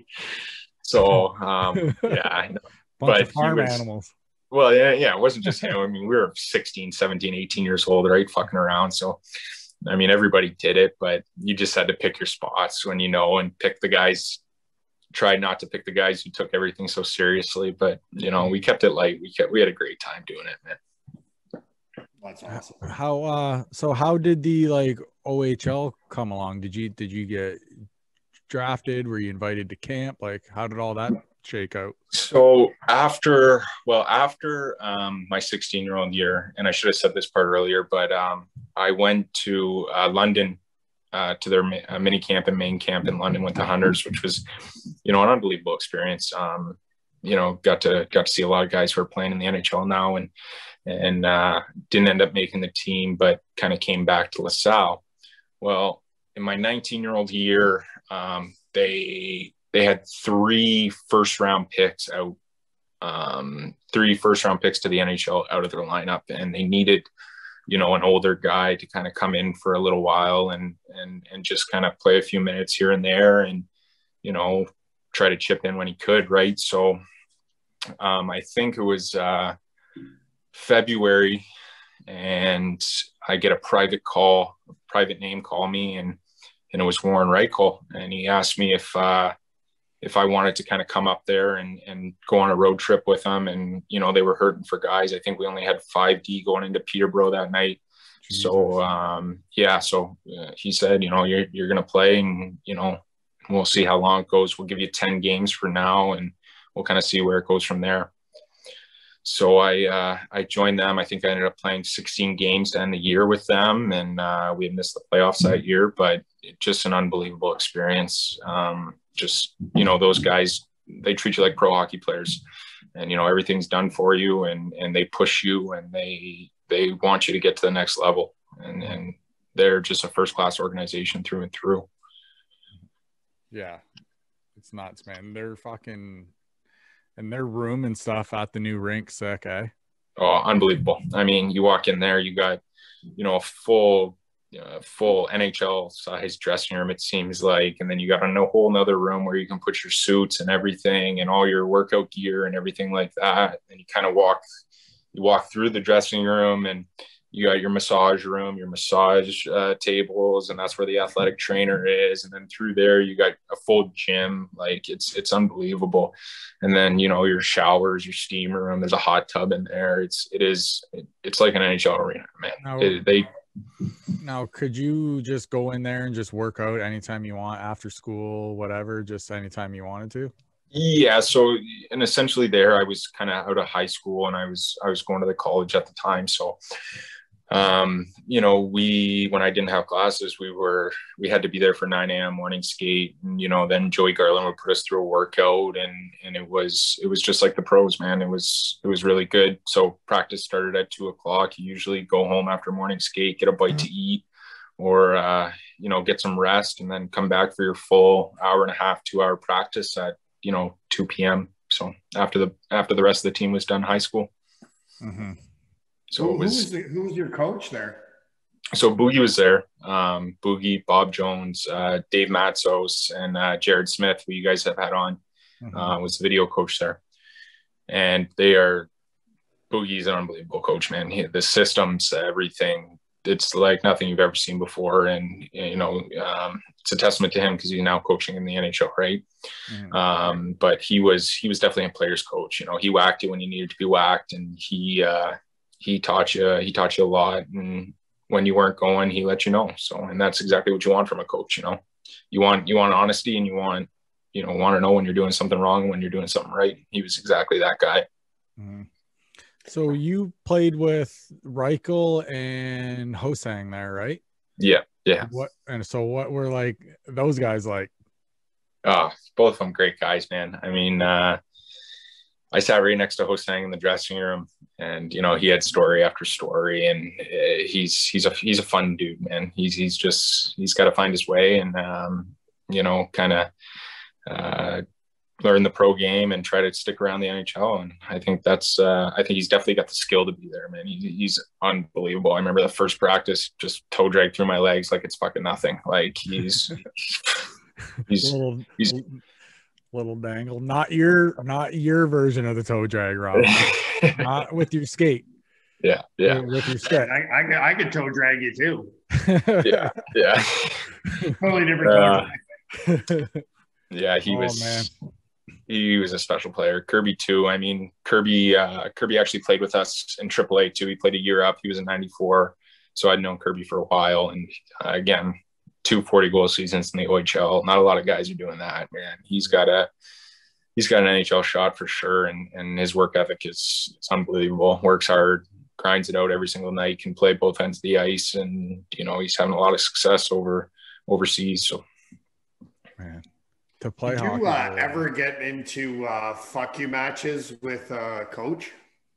So, um, yeah, bunch but of farm was, animals. Well, yeah, yeah, it wasn't just him. I mean, we were sixteen, seventeen, eighteen years old, right? Fucking around. So, I mean, everybody did it, but you just had to pick your spots when, you know, and pick the guys, try not to pick the guys who took everything so seriously. But, you know, we kept it light. We kept, we had a great time doing it, man. That's awesome. How, uh, so how did the like O H L come along? Did you, did you get drafted? Were you invited to camp? Like, how did all that shake out? So after, well, after um, my sixteen year old year, and I should have said this part earlier, but um, I went to uh, London uh, to their uh, mini camp and main camp in London with the Hunters, which was, you know, an unbelievable experience. Um, you know, got to, got to see a lot of guys who are playing in the N H L now, and, and uh, didn't end up making the team, but kind of came back to LaSalle. Well, in my nineteen year old year, um, they, they had three first round picks out, um, three first round picks to the N H L out of their lineup. And they needed, you know, an older guy to kind of come in for a little while and, and, and just kind of play a few minutes here and there, and, you know, try to chip in when he could. Right. So, um, I think it was, uh, February, and I get a private call, a private name call me, and, and it was Warren Reichel. And he asked me if, uh, if I wanted to kind of come up there and, and go on a road trip with them. And, you know, they were hurting for guys. I think we only had five D going into Peterborough that night. Jesus. So, um, yeah, so uh, he said, you know, you're, you're going to play, and, you know, we'll see how long it goes. We'll give you ten games for now, and we'll kind of see where it goes from there. So I, uh, I joined them. I think I ended up playing sixteen games to end the year with them. And uh, we had missed the playoffs that year, but it, just an unbelievable experience. Um, just, you know, those guys, they treat you like pro hockey players, and, you know, everything's done for you, and, and they push you, and they, they want you to get to the next level. And, and they're just a first-class organization through and through. Yeah. It's nuts, man. They're fucking, and their room and stuff at the new rink, sick, eh? Oh, unbelievable. I mean, you walk in there, you got, you know, a full, uh, full N H L size dressing room, it seems like. And then you got a whole nother room where you can put your suits and everything and all your workout gear and everything like that. And you kind of walk, you walk through the dressing room, and you got your massage room, your massage uh, tables, and that's where the athletic trainer is. And then through there, you got a full gym. Like, it's, it's unbelievable. And then, you know, your showers, your steam room, there's a hot tub in there. It's, it is, it, it's like an N H L arena, man. Now, it, they, now, could you just go in there and just work out anytime you want, after school, whatever, just anytime you wanted to? Yeah. So, and essentially there, I was kind of out of high school, and I was, I was going to the college at the time. So, um, you know, we, when I didn't have classes, we were, we had to be there for nine a.m. morning skate. And, you know, then Joey Garland would put us through a workout, and, and it was, it was just like the pros, man. It was, it was really good. So practice started at two o'clock. You usually go home after morning skate, get a bite to eat, or, uh, you know, get some rest, and then come back for your full hour and a half, two hour practice at, you know, two p.m. So after the, after the rest of the team was done high school. Mm-hmm. So who, it was, who was, the, who was your coach there? So Boogie was there. Um, Boogie, Bob Jones, uh, Dave Matsos, and uh, Jared Smith, who you guys have had on, mm-hmm. uh, was the video coach there. And they are Boogie's an unbelievable coach, man. He, the systems, everything, it's like nothing you've ever seen before. And, you know, um, it's a testament to him because he's now coaching in the N H L, right? Mm-hmm. Um, but he was, he was definitely a player's coach. You know, he whacked you when you needed to be whacked, and he, uh, he taught you, he taught you a lot. And when you weren't going, he let you know. So, and that's exactly what you want from a coach. You know, you want, you want honesty, and you want, you know, want to know when you're doing something wrong and when you're doing something right. He was exactly that guy. Mm-hmm. So you played with Reichel and Hosang there, right? Yeah, yeah. What and so what were like those guys like? Oh, both of them great guys, man. I mean, uh, I sat right next to Hosang in the dressing room, and you know he had story after story, and uh, he's he's a he's a fun dude, man. He's he's just he's got to find his way, and um, you know, kind of. Uh, learn the pro game and try to stick around the N H L. And I think that's, uh, I think he's definitely got the skill to be there, man. He, he's unbelievable. I remember the first practice, just toe drag through my legs like it's fucking nothing. Like he's, he's, little, he's little dangle. Not your, not your version of the toe drag, Rob. Not, not with your skate. Yeah, yeah. With, with your skate. I, I, I could toe drag you too. yeah, yeah. Totally different toe uh, drag. Yeah, he oh, was. Man. He was a special player. Kirby too. I mean, Kirby. Uh, Kirby actually played with us in triple A too. He played a year up. He was in ninety-four, so I'd known Kirby for a while. And uh, again, two forty goal seasons in the O H L. Not a lot of guys are doing that, man. He's got a he's got an N H L shot for sure, and and his work ethic is it's unbelievable. Works hard, grinds it out every single night. Can play both ends of the ice, and you know he's having a lot of success over overseas. So, man. To play Did hockey, you uh, ever get into uh, fuck you matches with uh, coach?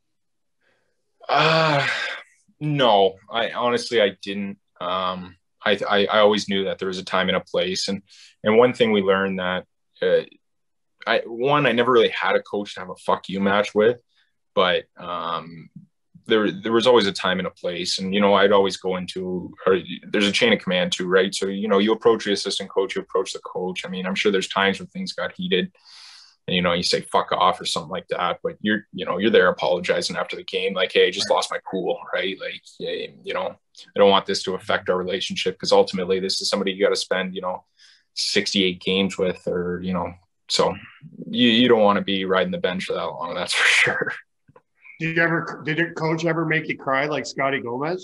Uh, no, I honestly, I didn't. Um, I, I, I always knew that there was a time and a place. And, and one thing we learned that, uh, I, one, I never really had a coach to have a fuck you match with, but, um, there, there was always a time and a place. And, you know, I'd always go into, or there's a chain of command too, right? So, you know, you approach the assistant coach, you approach the coach. I mean, I'm sure there's times when things got heated and, you know, you say fuck off or something like that, but you're, you know, you're there apologizing after the game. Like, hey, I just lost my cool, right? Like, hey, you know, I don't want this to affect our relationship because ultimately this is somebody you got to spend, you know, sixty-eight games with, or, you know, so you, you don't want to be riding the bench for that long. That's for sure. Did you ever? Did your coach ever make you cry like Scotty Gomez?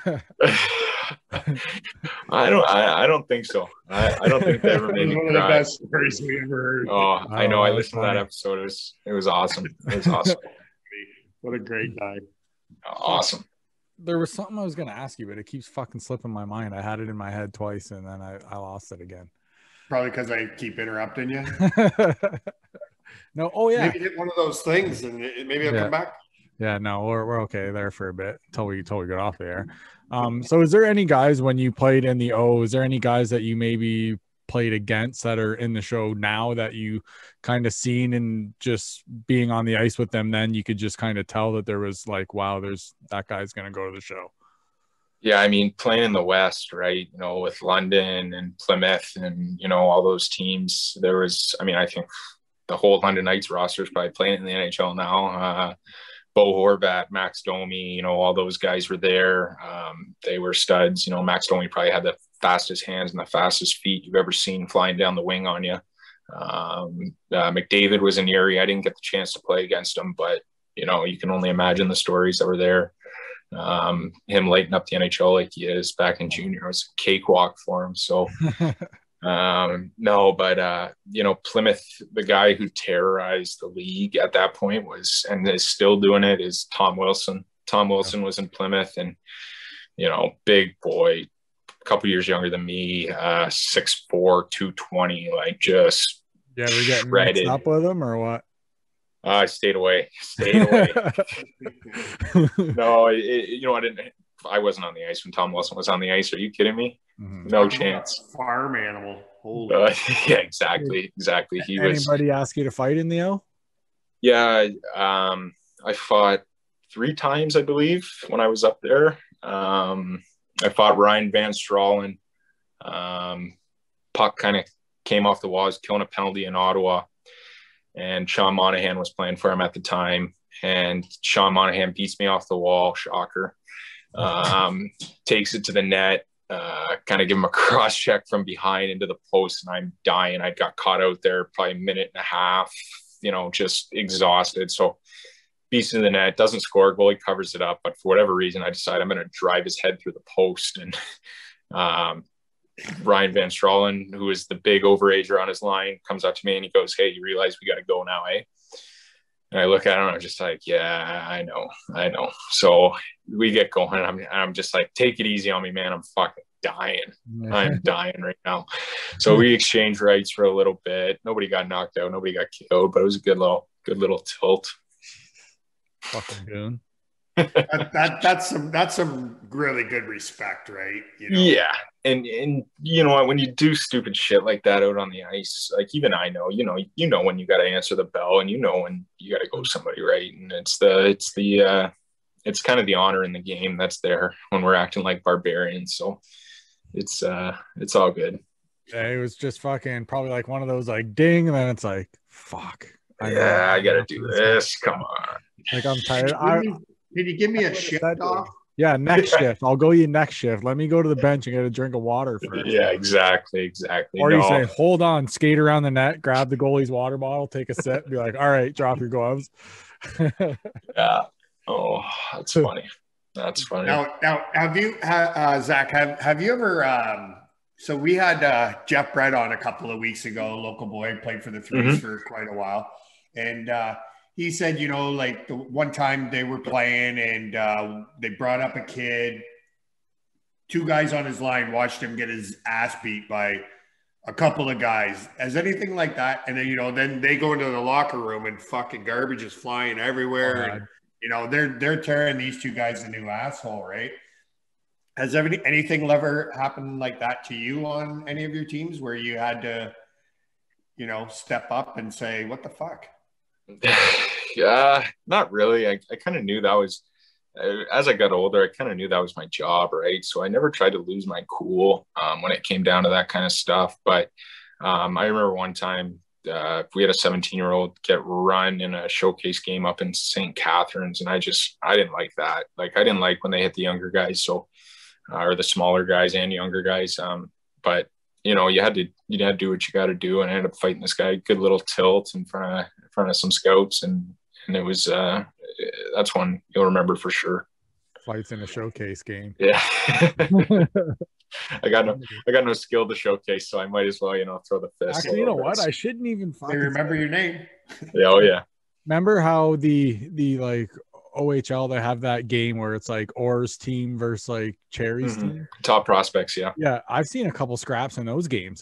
I don't. I, I don't think so. I, I don't think they ever made me one cry. Of the best stories we ever heard. Oh, I know. Oh, I listened funny. to that episode. It was. It was awesome. It was awesome. What a great guy. Awesome. There was something I was going to ask you, but it keeps fucking slipping my mind. I had it in my head twice, and then I, I lost it again. Probably because I keep interrupting you. No. Oh yeah. Maybe hit one of those things, and it, maybe I'll Yeah. come back. Yeah, no, we're we're okay there for a bit until we until we get off the air. Um, so is there any guys when you played in the O? Is there any guys that you maybe played against that are in the show now that you kind of seen and just being on the ice with them? Then you could just kind of tell that there was like, wow, there's that guy's gonna go to the show. Yeah, I mean, playing in the West, right? You know, with London and Plymouth and you know all those teams. There was, I mean, I think the whole London Knights roster is probably playing in the N H L now. Uh, Bo Horvat, Max Domi, you know, all those guys were there. Um, they were studs. You know, Max Domi probably had the fastest hands and the fastest feet you've ever seen flying down the wing on you. Um, uh, McDavid was in Erie. I didn't get the chance to play against him, but, you know, you can only imagine the stories that were there. Um, him lighting up the N H L like he is back in junior. It was a cakewalk for him. So, um, no, but, uh, you know, Plymouth, the guy who terrorized the league at that point was, and is still doing it, is Tom Wilson. Tom Wilson was in Plymouth, and, you know, big boy, a couple years younger than me, uh, six four, two twenty, like just Yeah, we're getting shredded. mixed up with him or what? Uh, I stayed away, stayed away. No, it, it, you know, I didn't, I wasn't on the ice when Tom Wilson was on the ice. Are you kidding me? Mm-hmm. No chance. Farm animal. Holy. Uh, yeah, exactly. Exactly. He was. Anybody ask you to fight in the O? Yeah. Um, I fought three times, I believe, when I was up there. Um, I fought Ryan Van Stralen. Um, puck kind of came off the wall. I was killing a penalty in Ottawa. And Sean Monahan was playing for him at the time. and Sean Monahan beats me off the wall. Shocker. Um, takes it to the net, uh, kind of give him a cross check from behind into the post, and I'm dying. I got caught out there probably a minute and a half, you know, just exhausted. So beats in the net, doesn't score, goalie covers it up, but for whatever reason, I decide I'm going to drive his head through the post. And um, Ryan Van Stralen, who is the big overager on his line, comes up to me and he goes, "Hey, you realize we got to go now, eh?" And I look at him and I'm just like, "Yeah, I know, I know." So we get going. I'm, I'm just like, "Take it easy on me, man. I'm fucking dying. I'm dying right now." So we exchanged rights for a little bit. Nobody got knocked out. Nobody got killed, but it was a good little, good little tilt. Fucking goon. that, that that's some that's some really good respect, right? You know? Yeah, and and you know when you do stupid shit like that out on the ice, like even I know, you know, you know when you got to answer the bell, and you know when you got to go somebody, right? And it's the it's the uh, it's kind of the honor in the game that's there when we're acting like barbarians. So it's uh it's all good. Yeah, it was just fucking probably like one of those like ding, and then it's like fuck. I yeah, I gotta do this. Come on. Like I'm tired. I, Can you give me a shift off? Yeah, next shift. I'll go you next shift. Let me go to the bench and get a drink of water first. Yeah, exactly, exactly. Or no. you say, hold on, skate around the net, grab the goalie's water bottle, take a sip, be like, all right, drop your gloves. Yeah. Oh, that's funny. That's funny. Now, now, have you, uh, Zach? Have have you ever? Um, so we had uh, Jeff Brett on a couple of weeks ago. Local boy, played for the Threes mm-hmm. for quite a while, and. Uh, He said, you know, like the one time they were playing and uh, they brought up a kid, two guys on his line watched him get his ass beat by a couple of guys. Has anything like that? And then, you know, then they go into the locker room and fucking garbage is flying everywhere. Oh, and, you know, they're, they're tearing these two guys a new asshole, right? Has any, anything ever happened like that to you on any of your teams where you had to, you know, step up and say, what the fuck? Yeah, not really. I, I kind of knew that was, as I got older, I kind of knew that was my job, right? So I never tried to lose my cool um, when it came down to that kind of stuff. But um, I remember one time uh, we had a seventeen-year-old get run in a showcase game up in Saint Catharines, and I just, I didn't like that. Like, I didn't like when they hit the younger guys, so uh, or the smaller guys and younger guys. Um, but you know, you had to you had to do what you got to do, and I ended up fighting this guy. Good little tilt in front of in front of some scouts, and and it was uh, that's one you'll remember for sure. Fights in a showcase game. Yeah, I got no I got no skill to showcase, so I might as well you know throw the fist. Actually, you know what? I shouldn't even. They remember your name. Yeah, oh yeah. Remember how the the like O H L they have that game where it's like Orr's team versus like Cherry's mm-hmm. team, top prospects. Yeah, yeah. I've seen a couple scraps in those games.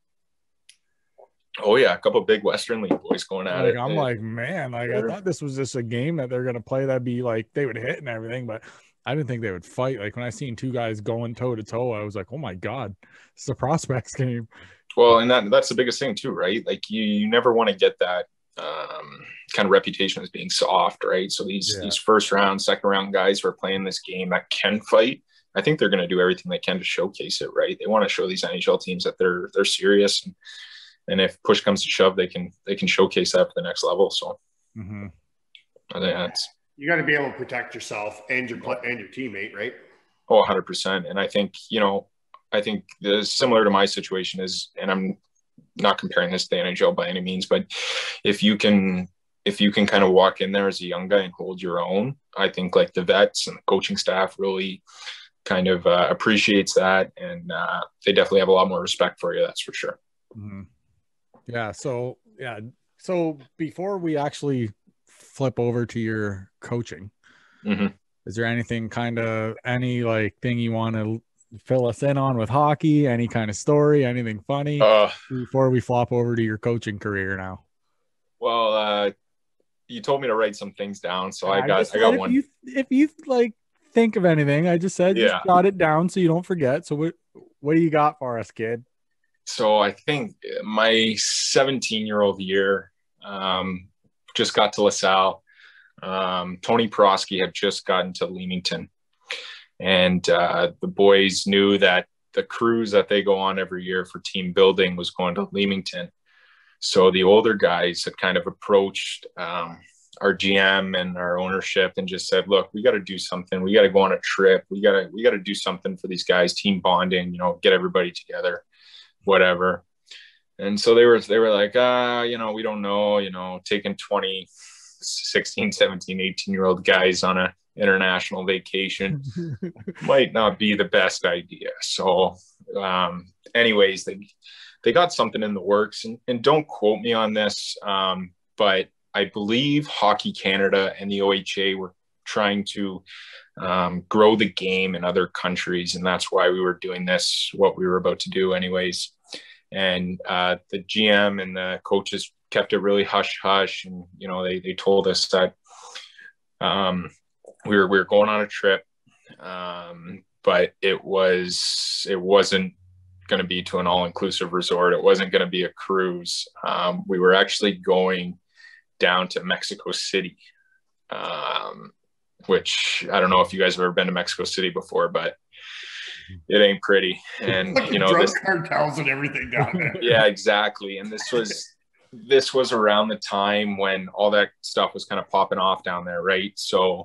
Oh yeah, a couple of big Western League boys going at like, it. I'm like, man, like sure. I thought this was just a game that they're gonna play that'd be like they would hit and everything, but I didn't think they would fight. Like when I seen two guys going toe to toe, I was like, oh my god, it's a prospects game. Well, and that that's the biggest thing too, right? Like you, you never want to get that um, kind of reputation as being soft, right? So these yeah. these first round, second round guys who are playing this game that can fight, I think they're going to do everything they can to showcase it, right? They want to show these N H L teams that they're they're serious, and, and if push comes to shove, they can they can showcase that for the next level. So mm-hmm. I think that's you got to be able to protect yourself and your and your teammate, right? Oh, one hundred percent. And I think you know, I think the, similar to my situation is, and I'm not comparing this to the N H L by any means, but if you can, if you can kind of walk in there as a young guy and hold your own, I think like the vets and the coaching staff really kind of uh, appreciates that. And uh, they definitely have a lot more respect for you. That's for sure. Mm-hmm. Yeah. So, yeah. So before we actually flip over to your coaching, mm-hmm. is there anything kind of, any like thing you want to fill us in on with hockey, any kind of story, anything funny uh, before we flop over to your coaching career now? Well, uh, you told me to write some things down, so I, I got I got if one. You, if you like think of anything, I just said yeah. just jot it down so you don't forget. So what what do you got for us, kid? So I think my seventeen-year-old year, um, just got to LaSalle. Um, Tony Prosky had just gotten to Leamington. And uh, the boys knew that the cruise that they go on every year for team building was going to Leamington. So the older guys had kind of approached um, our G M and our ownership and just said, look, we got to do something. We got to go on a trip. We got to, we got to do something for these guys, team bonding, you know, get everybody together, whatever. And so they were, they were like, ah, uh, you know, we don't know, you know, taking twenty, sixteen, seventeen, eighteen year old guys on a international vacation might not be the best idea. So, um, anyways, they, they got something in the works, and, and don't quote me on this. Um, but I believe Hockey Canada and the O H A were trying to um, grow the game in other countries. And that's why we were doing this, what we were about to do anyways. And uh, the G M and the coaches kept it really hush hush. And, you know, they, they told us that um, we were, we were going on a trip, um, but it was, it wasn't going to be to an all-inclusive resort. It wasn't going to be a cruise. Um, we were actually going down to Mexico City, um, which I don't know if you guys have ever been to Mexico City before, but it ain't pretty. And like you know, drug this cartels and everything down there. Yeah, exactly. And this was this was around the time when all that stuff was kind of popping off down there, right? So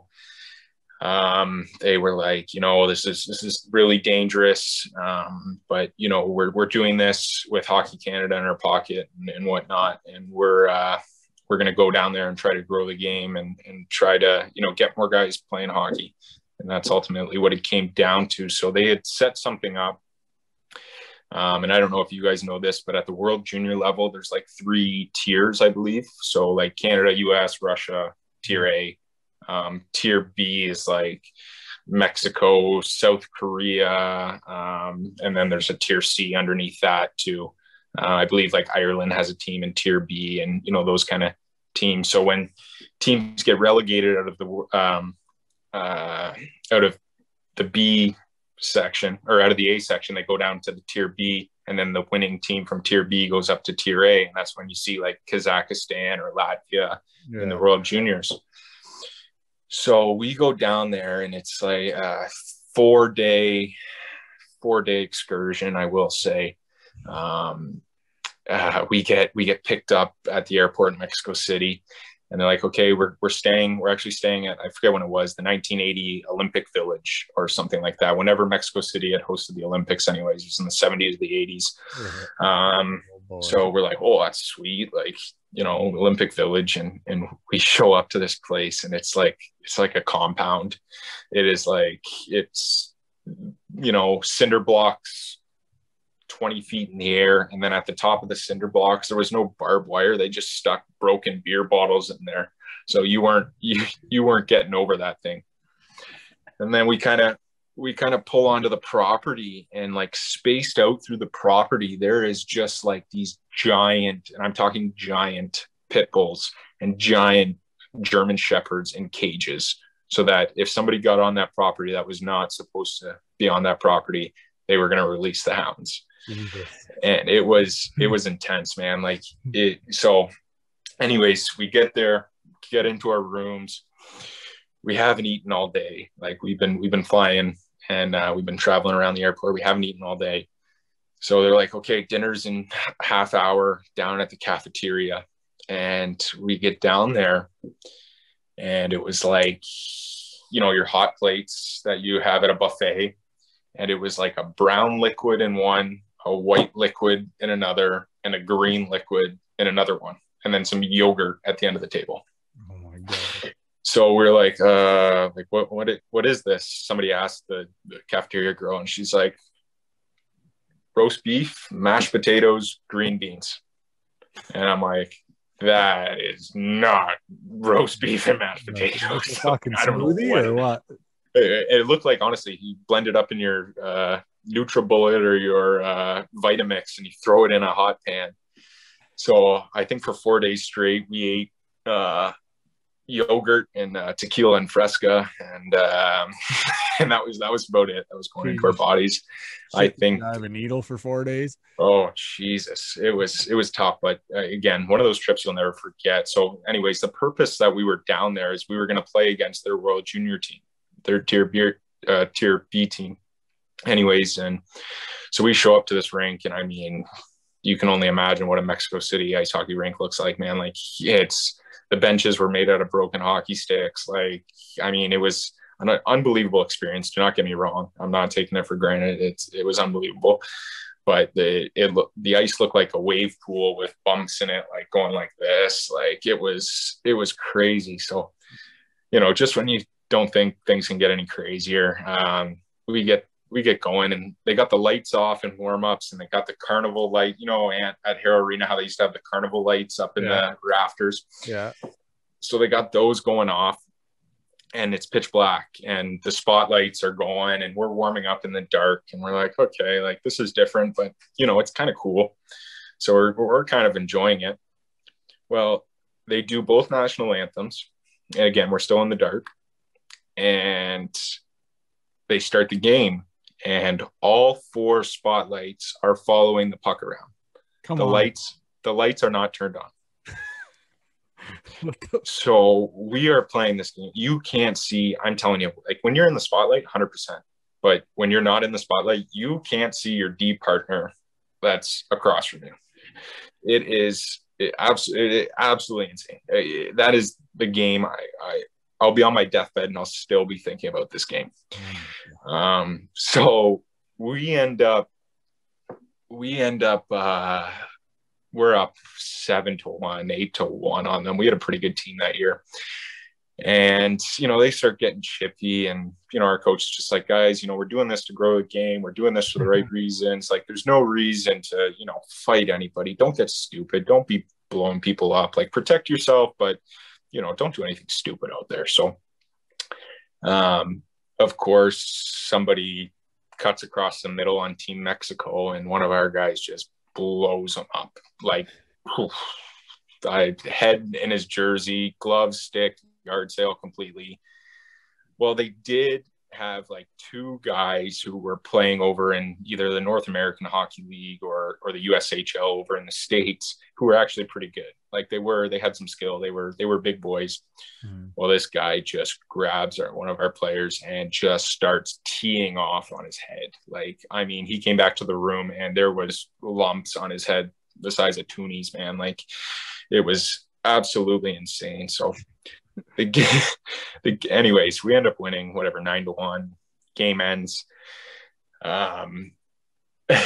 um, they were like, you know, this is this is really dangerous, um, but you know, we're we're doing this with Hockey Canada in our pocket and, and whatnot, and we're uh, we're going to go down there and try to grow the game and and try to, you know, get more guys playing hockey. And that's ultimately what it came down to. So they had set something up. Um, and I don't know if you guys know this, but at the world junior level, there's like three tiers, I believe. So like Canada, U S, Russia, tier A. Um, tier B is like Mexico, South Korea. Um, and then there's a tier C underneath that too. Uh, I believe like Ireland has a team in tier B and, you know, those kind of teams. So when teams get relegated out of the, um, uh, out of the B section or out of the A section, they go down to the tier B, and then the winning team from tier B goes up to tier A. And that's when you see like Kazakhstan or Latvia yeah. in the World Juniors. So we go down there and it's like a four day, four day excursion, I will say. Um, uh, we get, we get picked up at the airport in Mexico City. And they're like, okay, we're we're staying, we're actually staying at, I forget when it was, the nineteen eighty Olympic Village or something like that. Whenever Mexico City had hosted the Olympics anyways, it was in the seventies or the eighties. Mm-hmm. Um, oh so we're like, oh, that's sweet. Like, you know, Olympic Village. And, and we show up to this place and it's like, it's like a compound. It is like, it's, you know, cinder blocks, twenty feet in the air, and then at the top of the cinder blocks there was no barbed wire. They just stuck broken beer bottles in there, so you weren't you you weren't getting over that thing. And then we kind of we kind of pull onto the property, and like spaced out through the property there is just like these giant, and I'm talking giant, pit bulls and giant German shepherds in cages, so that if somebody got on that property that was not supposed to be on that property, they were going to release the hounds. Jesus. And it was it was intense, man. Like it. So anyways, we get there, get into our rooms. We haven't eaten all day. Like we've been we've been flying and uh, we've been traveling around the airport. We haven't eaten all day. So they're like, okay, dinner's in a half hour down at the cafeteria. And we get down there and it was like, you know, your hot plates that you have at a buffet. And it was like a brown liquid in one, a white liquid in another, and a green liquid in another one, and then some yogurt at the end of the table. Oh my God. So we're like, uh, like what, what, what is this? Somebody asked the, the cafeteria girl, and she's like, roast beef, mashed potatoes, green beans. And I'm like, that is not roast beef and mashed potatoes. Fucking I don't know smoothie what or what? It, it looked like, honestly, you blend it up in your uh, NutriBullet or your uh, Vitamix, and you throw it in a hot pan. So I think for four days straight, we ate uh, yogurt and uh, tequila and fresca, and um, and that was that was about it. That was going into our bodies. Shit, I think I have a needle for four days. Oh Jesus, it was it was tough, but uh, again, one of those trips you'll never forget. So, anyways, the purpose that we were down there is we were going to play against their World Junior team, their tier B, uh, tier B team. Anyways, and so we show up to this rink, and I mean, you can only imagine what a Mexico City ice hockey rink looks like, man. Like it's, the benches were made out of broken hockey sticks. Like, I mean, it was an unbelievable experience. Do not get me wrong. I'm not taking it for granted. It's, it was unbelievable, but the, it looked, the ice looked like a wave pool with bumps in it, like going like this. Like it was, it was crazy. So, you know, just when you don't think things can get any crazier, um, we get, we get going, and they got the lights off and warm-ups, and they got the carnival light, you know, and at Hero Arena, how they used to have the carnival lights up in yeah. the rafters. Yeah. So they got those going off, and it's pitch black, and the spotlights are going, and we're warming up in the dark, and we're like, okay, like this is different, but you know, it's kind of cool. So we're, we're kind of enjoying it. Well, they do both national anthems. And again, we're still in the dark, and they start the game, and all four spotlights are following the puck around. Come the on. lights, the lights are not turned on. So we are playing this game. You can't see, I'm telling you, like when you're in the spotlight, one hundred percent. But when you're not in the spotlight, you can't see your D partner that's across from you. It is it absolutely, it, absolutely insane. It, that is the game. I, I, I'll be on my deathbed and I'll still be thinking about this game. Um, so we end up, we end up, uh, we're up seven to one, eight to one on them. We had a pretty good team that year. And, you know, they start getting chippy, and, you know, our coach is just like, guys, you know, we're doing this to grow the game. We're doing this for the right reasons. Like, there's no reason to, you know, fight anybody. Don't get stupid. Don't be blowing people up. Like, protect yourself, but, you know, don't do anything stupid out there. So, um, of course, somebody cuts across the middle on Team Mexico, and one of our guys just blows them up. Like, oof, I head in his jersey, gloves, stick, yard sale completely. Well, they did have like two guys who were playing over in either the North American Hockey League or or the U S H L over in the States, who were actually pretty good. Like they were, they had some skill. They were, they were big boys. Mm. Well, this guy just grabs our, one of our players and just starts teeing off on his head. Like, I mean, he came back to the room and there was lumps on his head the size of toonies, man. Like, it was absolutely insane. So the game, the, anyways, we end up winning whatever, nine to one. Game ends. Um, uh,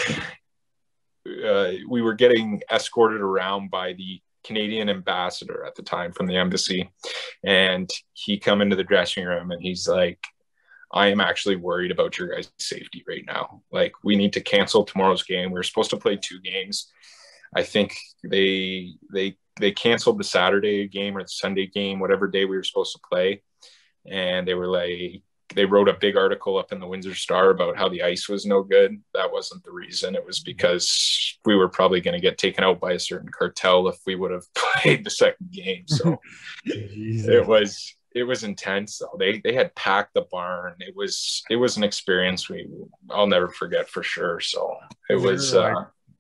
we were getting escorted around by the Canadian ambassador at the time from the embassy, and he come into the dressing room and he's like, I am actually worried about your guys' safety right now. Like, we need to cancel tomorrow's game. We were supposed to play two games. I think they they they canceled the Saturday game or the Sunday game, whatever day we were supposed to play. And they were like, they wrote a big article up in the Windsor Star about how the ice was no good. That wasn't the reason. It was because we were probably going to get taken out by a certain cartel if we would have played the second game. So it was, it was intense though. They, they had packed the barn. It was, it was an experience we, I'll never forget for sure. So it was, uh,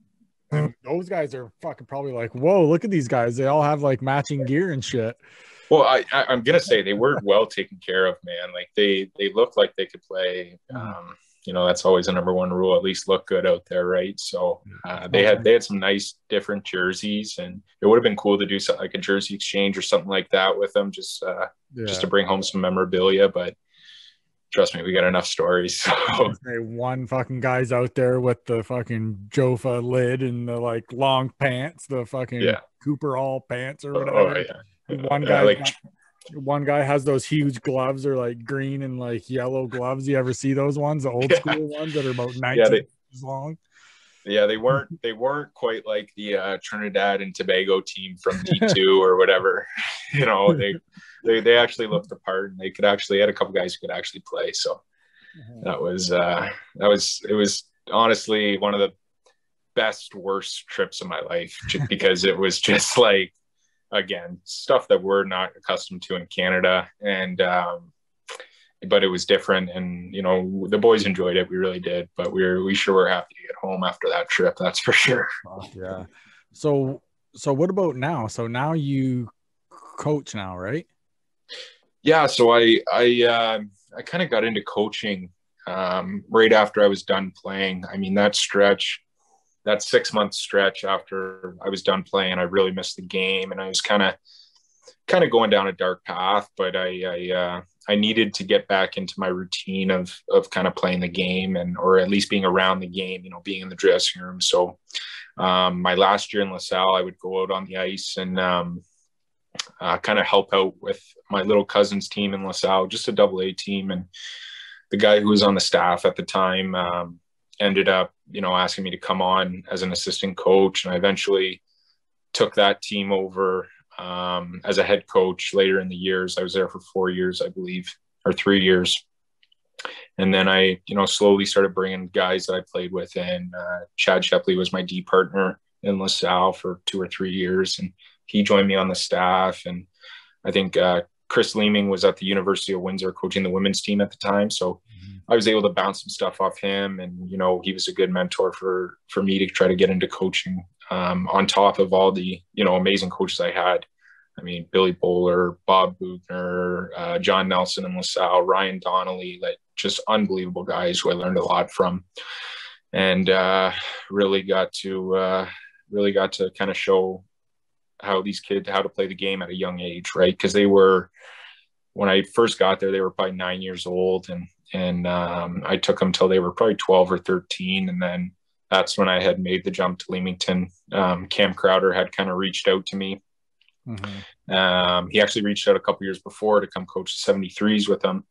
those guys are fucking probably like, whoa, look at these guys. They all have like matching gear and shit. Well, I, I, I'm going to say they were well taken care of, man. Like they, they looked like they could play. Um, you know, that's always the number one rule, at least look good out there. Right. So uh, they had, they had some nice different jerseys, and it would have been cool to do something like a jersey exchange or something like that with them, just, uh, yeah. just to bring home some memorabilia. But trust me, we got enough stories. So. One fucking guy's out there with the fucking Jofa lid and the like long pants, the fucking yeah. Cooper all pants or whatever. Oh, yeah. One guy, uh, like, got, one guy has those huge gloves, or like green and like yellow gloves. You ever see those ones, the old yeah. school ones that are about nineteen yeah, they, inches long? Yeah, they weren't. They weren't quite like the uh, Trinidad and Tobago team from D two or whatever. You know, they they they actually looked the part, and they could actually had a couple guys who could actually play. So that was uh, that was it was honestly one of the best worst trips of my life, just because it was just like, again, stuff that we're not accustomed to in Canada. And, um, but it was different, and, you know, the boys enjoyed it. We really did, but we were, we sure were happy to get home after that trip. That's for sure. Oh, yeah. So, so what about now? So now you coach now, right? Yeah. So I, I, uh, I kind of got into coaching, um, right after I was done playing. I mean, that stretch, that six month stretch after I was done playing, I really missed the game, and I was kind of kind of going down a dark path. But I I, uh, I needed to get back into my routine of of kind of playing the game, and or at least being around the game, you know, being in the dressing room. So um, my last year in LaSalle, I would go out on the ice and um, uh, kind of help out with my little cousin's team in LaSalle, just a double A team. And the guy who was on the staff at the time um, ended up, you know, asking me to come on as an assistant coach. And I eventually took that team over um, as a head coach later in the years. I was there for four years, I believe, or three years. And then I, you know, slowly started bringing guys that I played with. And uh, Chad Shepley was my D partner in LaSalle for two or three years. And he joined me on the staff. And I think uh, Chris Leeming was at the University of Windsor coaching the women's team at the time. So mm-hmm. I was able to bounce some stuff off him. And, you know, he was a good mentor for, for me to try to get into coaching um, on top of all the, you know, amazing coaches I had. I mean, Billy Bowler, Bob Bugner, uh, John Nelson in LaSalle, Ryan Donnelly, like just unbelievable guys who I learned a lot from, and uh, really got to uh, really got to kind of show how these kids, how to play the game at a young age, right? Because they were, when I first got there, they were probably nine years old, and and um, I took them till they were probably twelve or thirteen, and then that's when I had made the jump to Leamington. Um, Cam Crowder had kind of reached out to me. Mm-hmm. Um, he actually reached out a couple years before to come coach the seventy-threes with them.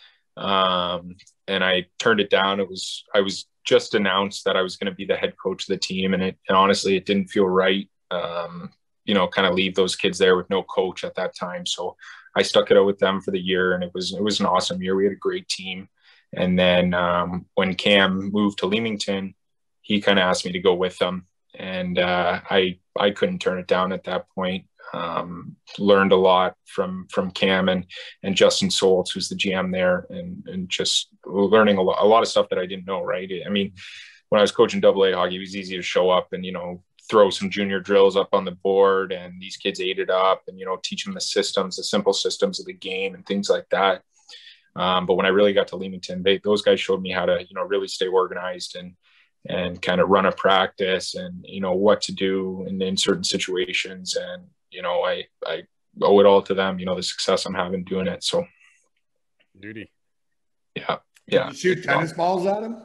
Um, and I turned it down. It was, I was just announced that I was going to be the head coach of the team. And it, and honestly, it didn't feel right. Um, you know, kind of leave those kids there with no coach at that time. So I stuck it out with them for the year, and it was, it was an awesome year. We had a great team. And then, um, when Cam moved to Leamington, he kind of asked me to go with them. And, uh, I, I couldn't turn it down at that point. Um, learned a lot from, from Cam and, and Justin Soltz, who's the G M there, and, and just learning a lot, a lot of stuff that I didn't know. Right. I mean, when I was coaching double A hockey, it was easy to show up and, you know, throw some junior drills up on the board, and these kids ate it up, and, you know, teach them the systems, the simple systems of the game and things like that. Um, but when I really got to Leamington, they, those guys showed me how to, you know, really stay organized and, and kind of run a practice, and, you know, what to do in, in certain situations. And, you know, I, I owe it all to them, you know, the success I'm having doing it. So duty. Yeah. Yeah. Did you shoot tennis balls at him?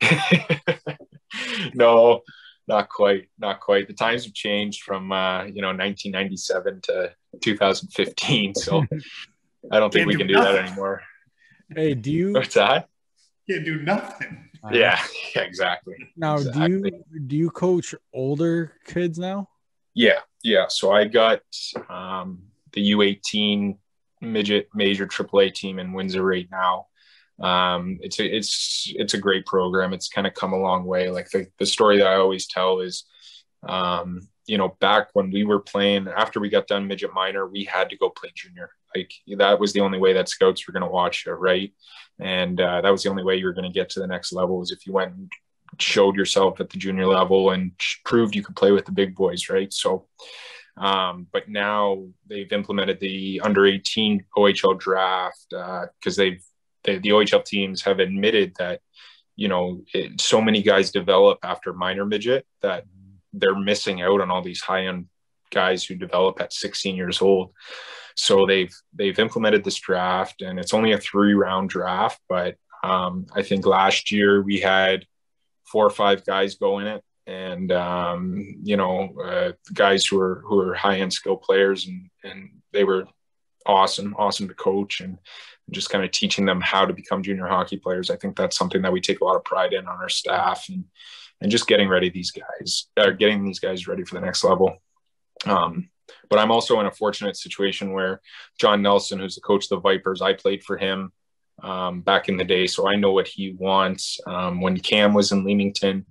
No, not quite. Not quite. The times have changed from, uh, you know, nineteen ninety-seven to two thousand fifteen. So I don't think Can't we can do, do that anymore. Hey, do you? What's that? Can't do nothing. Yeah, yeah, exactly. Now, exactly. do you do you coach older kids now? Yeah, yeah. So I got um, the U eighteen midget major triple A team in Windsor right now. Um, it's a, it's it's a great program. It's kind of come a long way. Like the, the story that I always tell is, um, you know, back when we were playing, after we got done midget minor, we had to go play junior. Like that was the only way that scouts were going to watch you, right? And uh, that was the only way you were going to get to the next level, is if you went and showed yourself at the junior level and proved you could play with the big boys, right? So, um, but now they've implemented the under eighteen O H L draft because uh, they've they, the O H L teams have admitted that, you know, it, so many guys develop after minor midget that they're missing out on all these high-end guys who develop at sixteen years old. So they've they've implemented this draft, and it's only a three-round draft. But um, I think last year we had four or five guys go in it, and um, you know, uh, guys who are who are high-end skill players, and and they were awesome, awesome to coach, and just kind of teaching them how to become junior hockey players. I think that's something that we take a lot of pride in on our staff, and and just getting ready these guys, or getting these guys ready for the next level. Um, but I'm also in a fortunate situation where John Nelson, who's the coach of the Vipers, I played for him um, back in the day, so I know what he wants. Um, when Cam was in Leamington,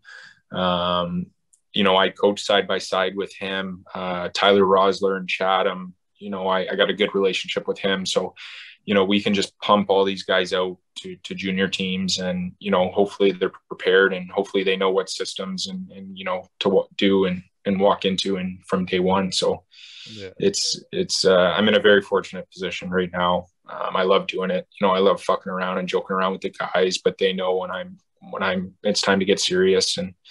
um, you know, I coached side by side with him. Uh, Tyler Rosler and Chatham, you know, I, I got a good relationship with him. So, you know, we can just pump all these guys out to, to junior teams, and, you know, hopefully they're prepared, and hopefully they know what systems and, and you know, to what do and, and walk into and from day one. So yeah. it's, it's, uh, I'm in a very fortunate position right now. Um, I love doing it. You know, I love fucking around and joking around with the guys, but they know when I'm, when I'm, it's time to get serious. And,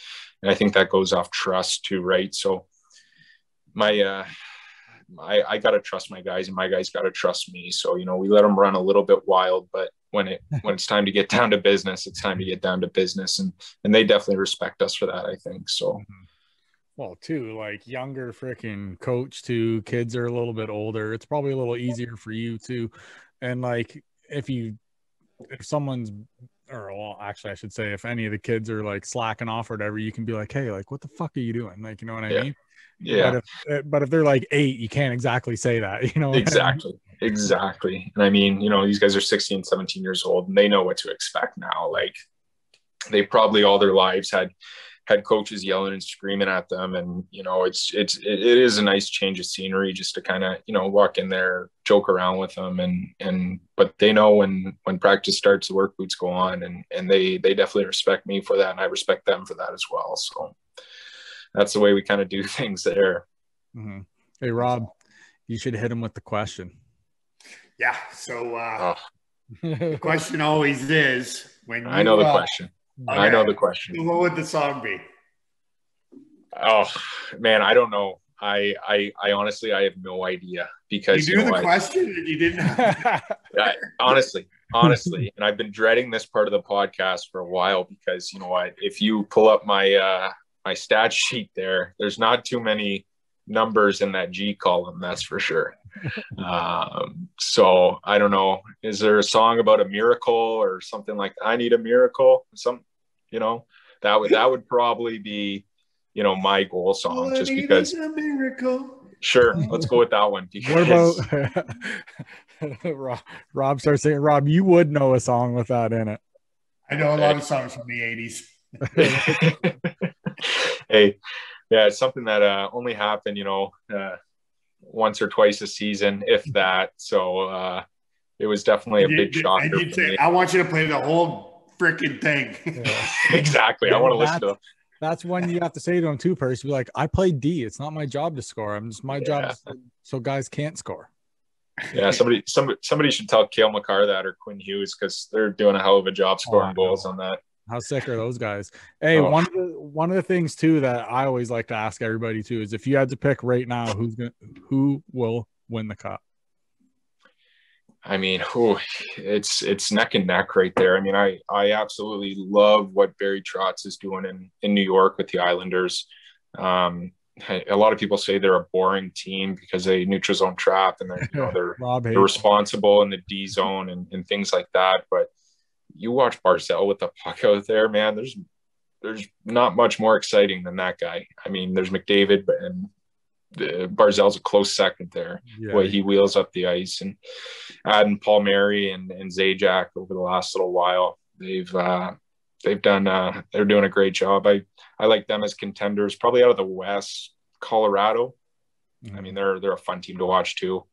and I think that goes off trust too, right? So my uh, I, I got to trust my guys, and my guys got to trust me. So, you know, we let them run a little bit wild, but when it, when it's time to get down to business, it's time to get down to business. And, and they definitely respect us for that, I think. So, well, too, like younger freaking coach too, kids are a little bit older. It's probably a little easier for you too. And like, if you, if someone's, or well, actually I should say, if any of the kids are like slacking off or whatever, you can be like, hey, like, what the fuck are you doing? Like, you know what I yeah. mean? Yeah. But if, but if they're like eight, you can't exactly say that, you know? Exactly. I mean? Exactly. And I mean, you know, these guys are sixteen, seventeen years old, and they know what to expect now. Like, they probably all their lives had, had coaches yelling and screaming at them. And, you know, it's, it's, it, it is a nice change of scenery just to kind of, you know, walk in there, joke around with them. And, and, but they know when, when practice starts, the work boots go on, and, and they, they definitely respect me for that. And I respect them for that as well. So that's the way we kind of do things there. Mm-hmm. Hey, Rob, you should hit him with the question. Yeah. So uh, oh. the question always is, when you, I know the uh, question. Okay. I know the question. What would the song be? Oh man, I don't know. I I I honestly I have no idea, because you knew you know, the I, question and you didn't have I, honestly, honestly, and I've been dreading this part of the podcast for a while, because you know what, if you pull up my uh my stat sheet there, there's not too many numbers in that G column, that's for sure. Um, so I don't know. Is there a song about a miracle or something like that? I need a miracle? Some, you know, that would that would probably be, you know, my goal song. All just I need because. is a miracle. Sure, let's go with that one. Because... What about Rob, Rob starts saying, Rob, you would know a song with that in it. I know a lot of songs from the eighties. Hey, yeah, it's something that uh, only happened, you know, uh, once or twice a season, if that. So uh, it was definitely a you, big shocker. And you'd say, I want you to play the whole freaking thing. Yeah. Exactly. Yeah, I want to listen to. That's when you have to say to him too, Percy, be like, I play D. It's not my job to score. I'm just my yeah. job to, so guys can't score. Yeah, somebody, somebody, somebody should tell Cale McCarr that, or Quinn Hughes, because they're doing a hell of a job scoring oh, goals on that. How sick are those guys? Hey, oh. one of the one of the things too that I always like to ask everybody too is, if you had to pick right now, who's gonna who will win the cup? I mean, whew, it's it's neck and neck right there. I mean, I I absolutely love what Barry Trotz is doing in in New York with the Islanders. Um, a lot of people say they're a boring team because they neutral zone trap, and they're, you know, they're, they're responsible in the D zone and, and things like that. But you watch Barzal with the puck out there, man, there's there's not much more exciting than that guy. I mean, there's McDavid, and uh, Barzal's a close second there, yeah. the way he wheels up the ice. And adding Paul Mary and, and Zajac over the last little while, they've uh, they've done uh, they're doing a great job. I I like them as contenders, probably out of the West. Colorado, mm-hmm. I mean, they're they're a fun team to watch too.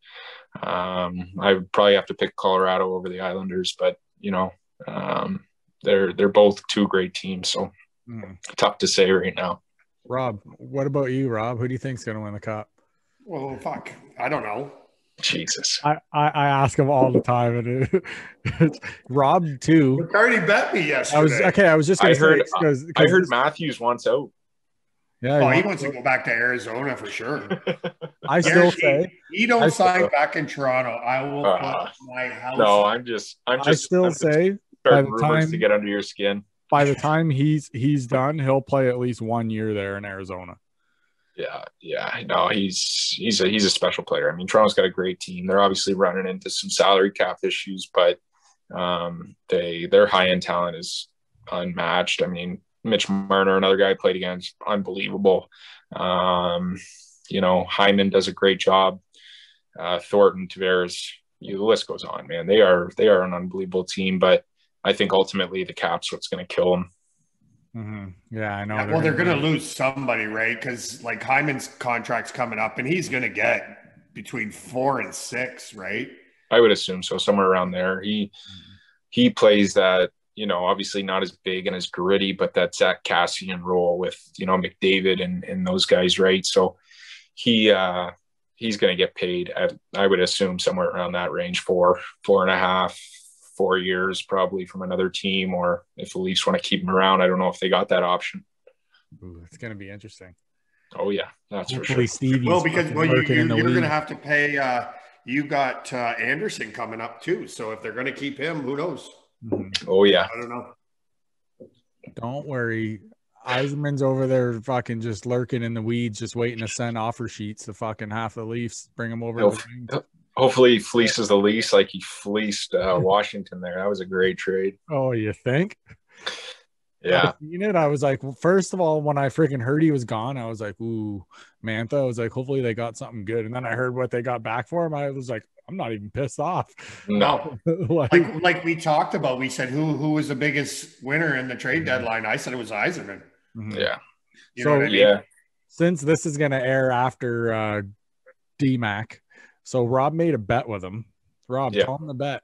Um, I would probably have to pick Colorado over the Islanders, but you know, um, they're they're both two great teams, so mm. tough to say right now. Rob, what about you, Rob? Who do you think's going to win the cup? Well, fuck, I don't know. Jesus, I, I, I ask him all the time, and it, it's Rob too. McCarty bet me yesterday. I was okay. I was just going to say, heard, cause, cause I heard Matthews wants out. Yeah, oh, he, he wants to go back to Arizona for sure. I still say he, he don't I sign still, back in Toronto, I will uh, put my house. No, I'm just, I'm just. I still I'm say by the time to get under your skin. By the time he's he's done, he'll play at least one year there in Arizona. Yeah, yeah, no, he's he's a he's a special player. I mean, Toronto's got a great team. They're obviously running into some salary cap issues, but um, they their high end talent is unmatched. I mean, Mitch Marner, another guy I played against, unbelievable. Um, you know, Hyman does a great job. Uh, Thornton, Tavares, you, the list goes on, man. They are they are an unbelievable team, but I think ultimately the cap's what's going to kill them. Mm-hmm. Yeah, I know. Yeah, well, they're going to lose somebody, right? Because like Hyman's contract's coming up, and he's going to get between four and six, right? I would assume so, somewhere around there. He mm-hmm. he plays that. You know, obviously not as big and as gritty, but that Zach Cassian role with, you know, McDavid and, and those guys, right? So he uh, he's going to get paid at, I would assume, somewhere around that range, four, four and a half, four years probably from another team, or if the Leafs want to keep him around, I don't know if they got that option. Ooh, it's gonna be interesting. Oh yeah, that's Hopefully for sure. Stevie's Well, because well, you, lurking you, in the you're going to weeds. have to pay. Uh, you got uh, Anderson coming up too. So if they're going to keep him, who knows? Mhm. Oh yeah. I don't know. Don't worry. Eisenman's over there fucking just lurking in the weeds, just waiting to send offer sheets to fucking half the Leafs, bring them over to the Wings. Hopefully he fleeces the Leafs like he fleeced uh, Washington there. That was a great trade. Oh, you think? Yeah. I seen it. I was like, well, first of all, when I freaking heard he was gone, I was like, ooh, Mantha. I was like, hopefully they got something good. And then I heard what they got back for him. I was like, I'm not even pissed off. No. like, Like like we talked about, we said who who was the biggest winner in the trade deadline. I said it was Eiserman. mhm. Yeah. You So know what I mean? Yeah. since this is going to air after uh, D Mac, so Rob made a bet with him. Rob, Yeah. tell him the bet.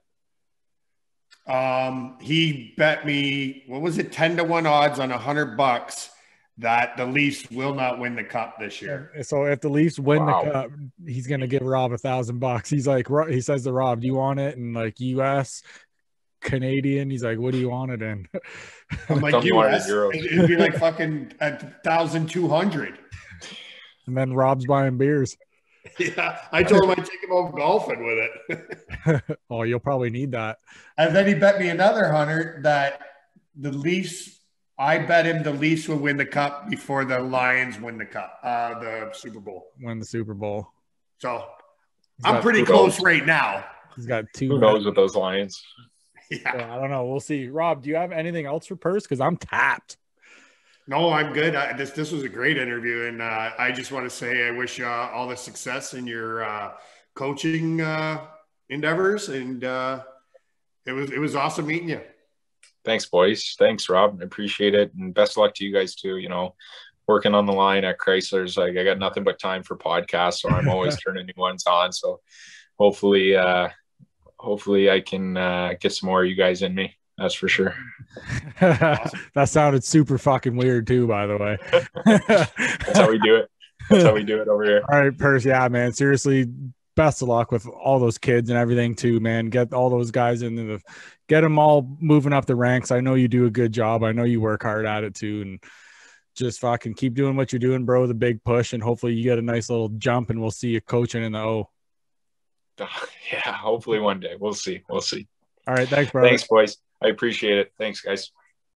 Um, he bet me, what was it, ten to one odds on a hundred bucks that the Leafs will not win the cup this year. So if the Leafs win Wow. the cup, he's gonna give Rob a thousand bucks. He's like, Ro- he says to Rob, "Do you want it in like U S, Canadian?" He's like, "What do you want it in?" I'm like, Tell me you wanted U S, euros. it'd be like fucking a thousand two hundred. And then Rob's buying beers. Yeah, I told him I'd take him out golfing with it. Oh, you'll probably need that. And then he bet me another hundred that the Leafs, I bet him the Leafs will win the cup before the Lions win the cup, uh, the Super Bowl. Win the Super Bowl. So He's I'm got- pretty close right now. He's got two. Who knows with those Lions? Yeah. Yeah, I don't know. We'll see. Rob, do you have anything else for Purse? Because I'm tapped. No, I'm good. I, this this was a great interview, and uh, I just want to say I wish uh, all the success in your uh, coaching uh, endeavors, and uh, it was it was awesome meeting you. Thanks, boys. Thanks, Rob. I appreciate it, and best of luck to you guys too. You know, working on the line at Chrysler's, like I got nothing but time for podcasts, so I'm always turning new ones on. So hopefully, uh, hopefully I can uh, get some more of you guys in me. That's for sure. Awesome. That sounded super fucking weird too, by the way. That's how we do it. That's how we do it over here. All right, Percy. Yeah, man. Seriously, best of luck with all those kids and everything too, man. Get all those guys into the, get them all moving up the ranks. I know you do a good job. I know you work hard at it too, and just fucking keep doing what you're doing, bro. The big push, and hopefully you get a nice little jump, and we'll see you coaching in the O. Yeah, hopefully one day. We'll see. We'll see. All right, thanks, brother. Thanks, boys. I appreciate it. Thanks, guys.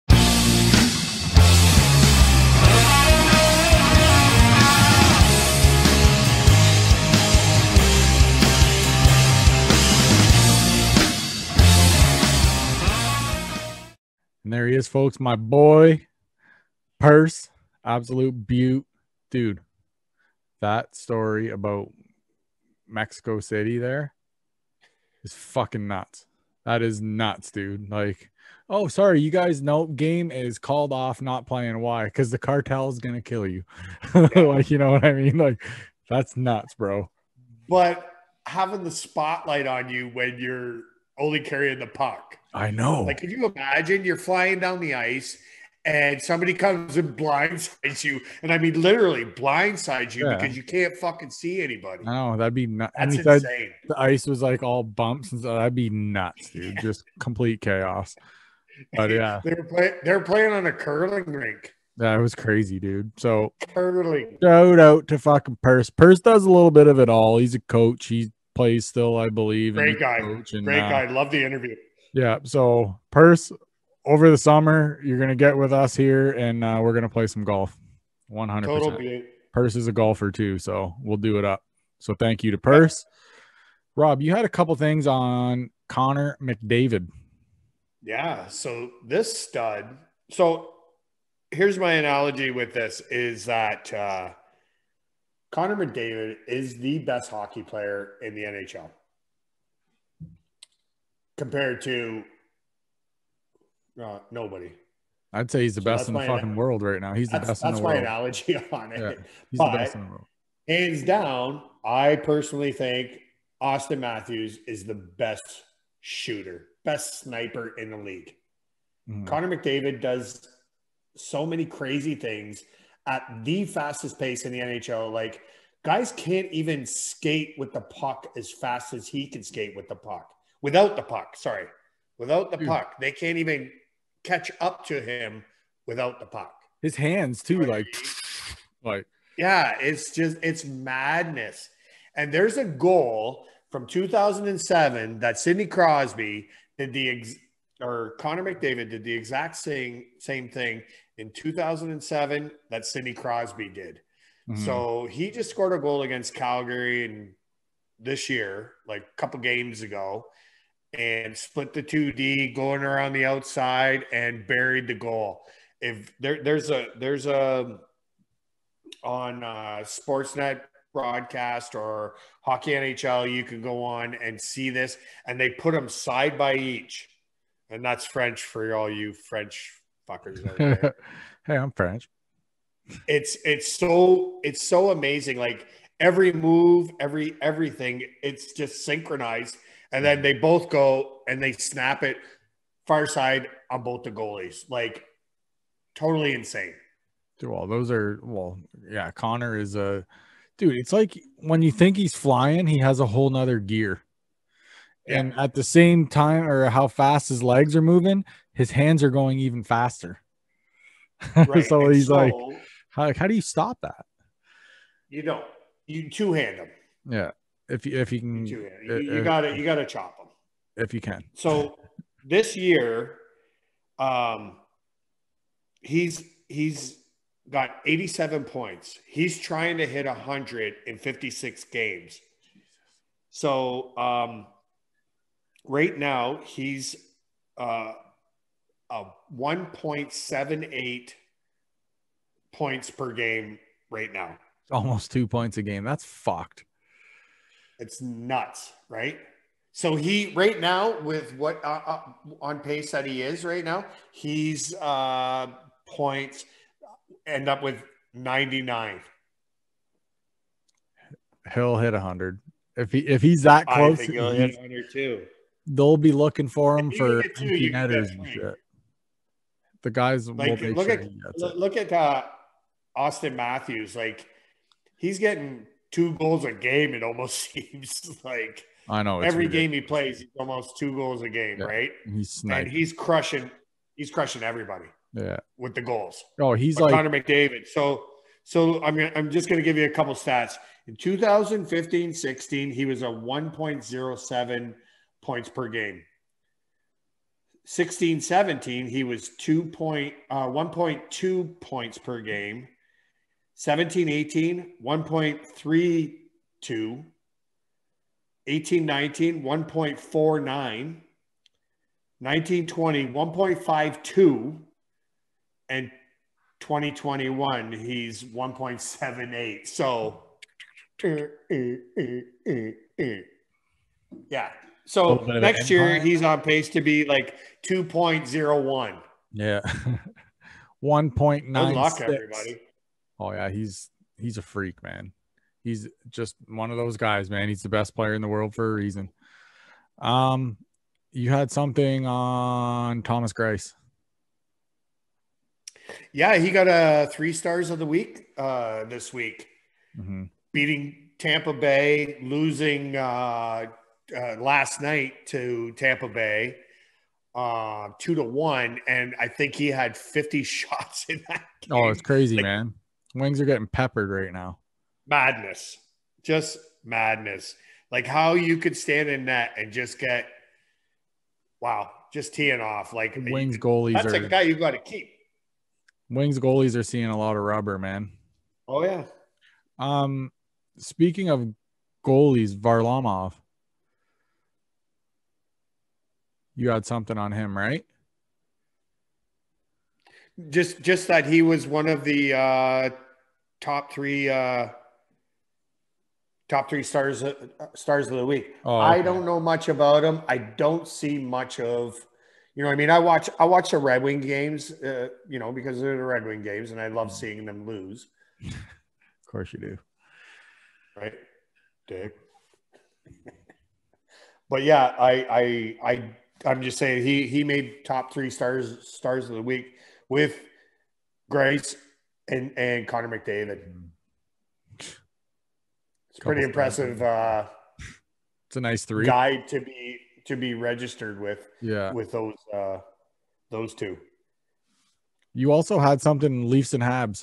And there he is, folks. My boy, Purse, absolute beaut, dude. That story about Mexico City there is fucking nuts. That is nuts, dude. Like, oh, sorry, you guys know game is called off, not playing. Why? Because the cartel is gonna kill you. Like, you know what I mean? Like, that's nuts, bro. But having the spotlight on you when you're only carrying the puck. I know. Like, can you imagine you're flying down the ice and somebody comes and blindsides you? And I mean, literally blindsides you Yeah. because you can't fucking see anybody. I know that'd be nuts. And That's he said insane. the ice was like all bumps and stuff. That'd be nuts, dude. Yeah. Just complete chaos. But yeah, They were playing. They were playing on a curling rink. that was crazy, dude. So Curling. shout out to fucking Purse. Purse does a little bit of it all. He's a coach. He plays still, I believe. and Great he's a guy. coach, and, Great uh, guy. Love the interview. Yeah. So Purse, over the summer, you're gonna get with us here, and uh, we're gonna play some golf. one hundred Total percent. beaut. Purse is a golfer too, so we'll do it up. So thank you to Purse. Rob, you had a couple things on Connor McDavid. Yeah. So this stud. So here's my analogy with this: is that uh, Connor McDavid is the best hockey player in the N H L compared to uh, nobody. I'd say he's the So best that's in the my fucking ana- world right now. He's the That's, best in that's the my world. analogy on it. Yeah, he's But the best in the world. hands down, I personally think Austin Matthews is the best shooter, best sniper in the league. Mhm. Connor McDavid does so many crazy things at the fastest pace in the N H L. Like, guys can't even skate with the puck as fast as he can skate with the puck. Without the puck, sorry. Without the Dude. puck. They can't even catch up to him without the puck. His hands too, like, like yeah, it's just it's madness. And there's a goal from two thousand seven that Sidney Crosby did the ex- or Connor McDavid did the exact same same thing in two thousand seven that Sidney Crosby did. mhm. So he just scored a goal against Calgary and this year, like a couple games ago, and split the two D going around the outside and buried the goal. If there, there's a there's a on uh, Sportsnet broadcast or Hockey N H L, you can go on and see this, and they put them side by each, and that's French for all you French fuckers out there. Hey, I'm French. It's it's so it's so amazing. Like every move, every everything, it's just synchronized, and then they both go and they snap it far side on both the goalies. Like totally insane. Well, those are well, yeah. Connor is a dude. It's like when you think he's flying, he has a whole nother gear. Yeah. And at the same time, or how fast his legs are moving, his hands are going even faster. Right. So And he's so, like, how, how do you stop that? You don't. You two hand them. Yeah. If you if you can, You two hand. You, if, you gotta you gotta chop them. if you can. So this year, um, he's he's got eighty-seven points. He's trying to hit one hundred in fifty-six games. So um, right now he's uh, a one point seven eight points per game right now. Almost two points a game. That's fucked. It's nuts, right? So he right now with what uh, uh, on pace that he is right now, he's uh, points end up with ninety-nine. He'll hit a hundred if he if he's that close. I think he'll hit one hundred too. They'll be looking for him If you for get two, empty you can netters get and three. shit. The guys will Like make look sure at he gets look, it. look at uh, Austin Matthews. Like he's getting two goals a game. It almost seems like I know it's every ridiculous. game he plays, he's almost two goals a game, Yeah, right? He's sniping. And he's crushing. He's crushing everybody. Yeah. With the goals. Oh, he's but like Connor McDavid. So, so I'm gonna, I'm just going to give you a couple stats. In two thousand fifteen sixteen, he was a one point oh seven points per game. sixteen seventeen, he was two point, uh, one point two points per game. seventeen eighteen, one point three two. eighteen nineteen, one point four nine. nineteen twenty, one point five two. And twenty twenty-one, he's one point seven eight. So, yeah. So next year, he's on pace to be like two point oh one. Yeah. one point nine. Good luck, everybody. Oh, yeah. He's he's a freak, man. He's just one of those guys, man. He's the best player in the world for a reason. Um, you had something on Thomas Greiss. Yeah, he got a three stars of the week uh, this week, mm-hmm. beating Tampa Bay, losing uh, uh, last night to Tampa Bay uh, two to one, and I think he had fifty shots in that game. Oh, it's crazy, like, man. Wings are getting peppered right now. Madness, just madness. Like how you could stand in net and just get, wow, just teeing off. Like Wings goalies that's are a guy you got to keep. Wings goalies are seeing a lot of rubber, man. Oh, yeah. Um, speaking of goalies, Varlamov. You had something on him, right? Just just that he was one of the uh, top three uh, top three stars uh, stars of the week. Oh, okay. I don't know much about him. I don't see much of You know what I mean? I watch I watch the Red Wing games, uh, you know, because they're the Red Wing games, and I love seeing them lose. Of course you do. Right? Dick. But yeah, I I I I'm just saying he he made top three stars stars of the week with Grace and, and Connor McDavid. It's pretty impressive uh it's a nice three guide to be to be registered with yeah with those uh those two. You also had something Leafs and Habs.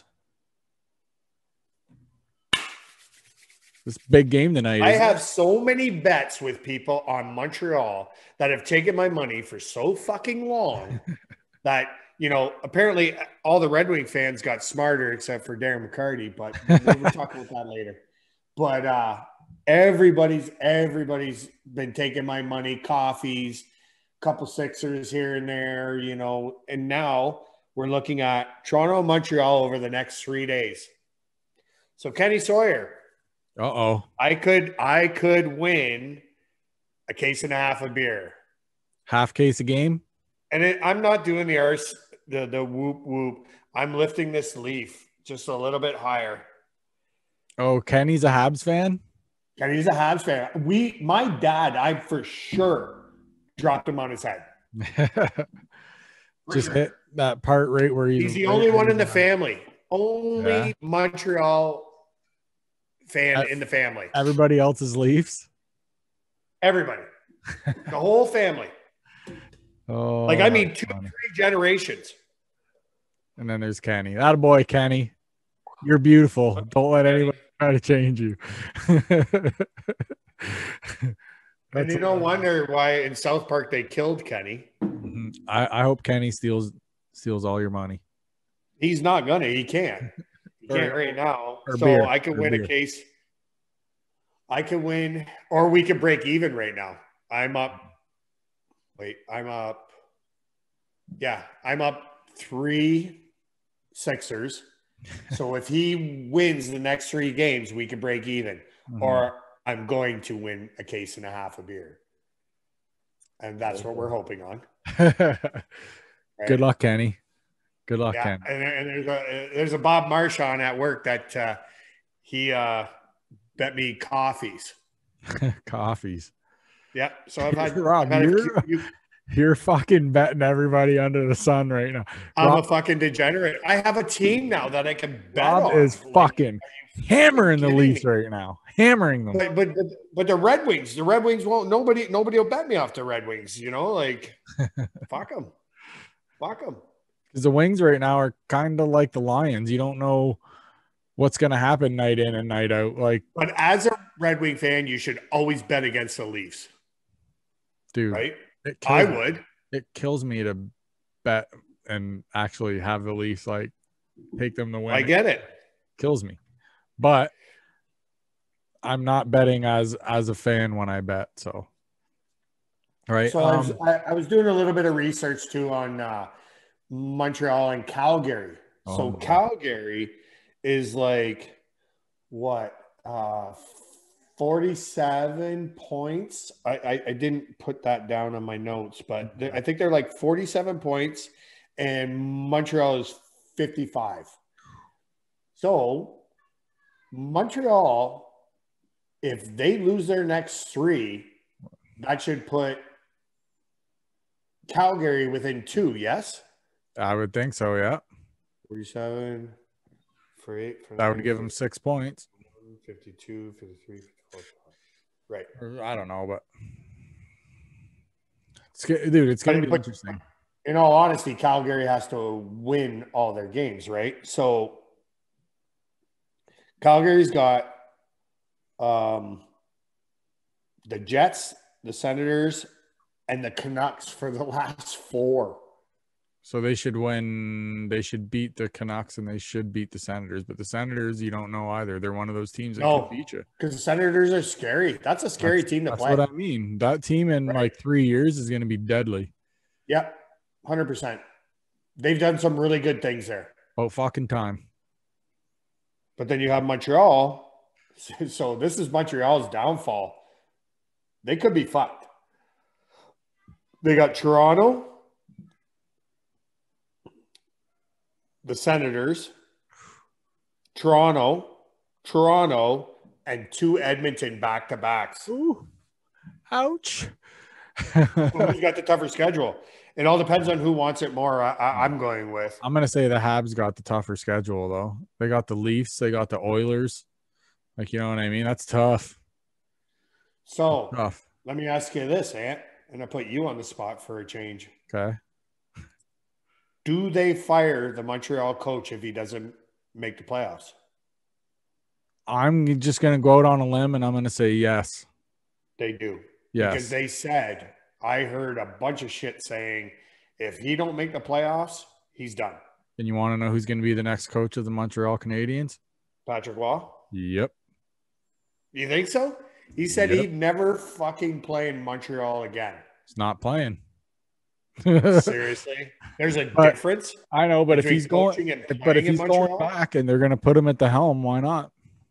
This big game tonight. I have it? so many bets with people on Montreal that have taken my money for so fucking long that, you know, apparently all the Red Wing fans got smarter except for Darren McCarty, but we'll talk about that later. But uh, everybody's everybody's been taking my money, coffees, couple Sixers here and there, you know, and now we're looking at Toronto, Montreal over the next three days. So Kenny Sawyer. Uh-oh. I could I could win a case and a half of beer. Half case a game? And it, I'm not doing the arse, the the whoop whoop. I'm lifting this leaf just a little bit higher. Oh, Kenny's a Habs fan? Kenny's a Habs fan. We my dad, I for sure dropped him on his head. Just hit that part right where he's he's the only one in the family. Only yeah. Montreal fan At, in the family. Everybody else is Leafs. Everybody, the whole family. Oh, like I mean, two, funny. three generations. And then there's Kenny. That boy, Kenny. You're beautiful. Don't let anybody try to change you. And you don't wonder why in South Park they killed Kenny. Mm-hmm. I, I hope Kenny steals steals all your money. He's not gonna. He can't. He can't right now. So beer. I can or win beer. a case. I can win, or we can break even right now. I'm up. Wait, I'm up. Yeah, I'm up three Sixers. So if he wins the next three games, we can break even. Mm-hmm. Or I'm going to win a case and a half of beer. And that's what we're hoping on. Right? Good luck, Kenny. Good luck, yeah, Ken. And, and there's a there's a Bob Marchand at work that uh, he uh, bet me coffees. Coffees. Yeah. So I've had, Rob, I've had you're, a, you, you're fucking betting everybody under the sun right now. I'm Rob, a fucking degenerate. I have a team now that I can bet Rob on. is like, fucking hammering the Leafs me? right now. Hammering them. But, but but the Red Wings, the Red Wings won't. Nobody nobody will bet me off the Red Wings. You know, like fuck them, fuck them. Because the Wings right now are kind of like the Lions. You don't know what's going to happen night in and night out. Like, but as a Red Wing fan, you should always bet against the Leafs. Dude, right? I me. would. It kills me to bet and actually have the Leafs like take them to win. I get it. Kills me. But I'm not betting as as a fan when I bet. So, right. So um, I, was, I, I was doing a little bit of research too on uh, Montreal and Calgary. Oh, so boy. Calgary is like what? Uh, forty-seven points. I, I, I didn't put that down on my notes, but I think they're like forty-seven points, and Montreal is fifty-five. So Montreal, if they lose their next three, that should put Calgary within two, yes? I would think so, yeah. forty-seven for eight. For that would give them six points. fifty-two, fifty-three, fifty-four. Right. I don't know, but it's, dude, it's going to be but, interesting. In all honesty, Calgary has to win all their games, right? So Calgary's got um, the Jets, the Senators, and the Canucks for the last four. So they should win. They should beat the Canucks and they should beat the Senators. But the Senators, you don't know either. They're one of those teams that no, can beat you. Because the Senators are scary. That's a scary that's, team to that's play. That's what I mean. That team in right. like three years is going to be deadly. Yep, one hundred percent. They've done some really good things there. Oh, fucking time. But then you have Montreal. So this is Montreal's downfall. They could be fucked. They got Toronto, the Senators, Toronto, Toronto, and two Edmonton back-to-backs. Ooh, ouch. Who's got the tougher schedule? It all depends on who wants it more. I, I, I'm going with. I'm going to say the Habs got the tougher schedule, though. They got the Leafs. They got the Oilers. Like, you know what I mean? That's tough. So That's tough. Let me ask you this, Ant, and I put you on the spot for a change. Okay. Do they fire the Montreal coach if he doesn't make the playoffs? I'm just going to go out on a limb and I'm going to say yes. They do. Yes. Because they said, I heard a bunch of shit saying, if he don't make the playoffs, he's done. And you want to know who's going to be the next coach of the Montreal Canadiens? Patrick Waugh? Yep. You think so? He said Yep. he'd never fucking play in Montreal again. He's not playing. Seriously? There's a But, difference? I know, but if he's going, but if he's going back and they're going to put him at the helm, why not?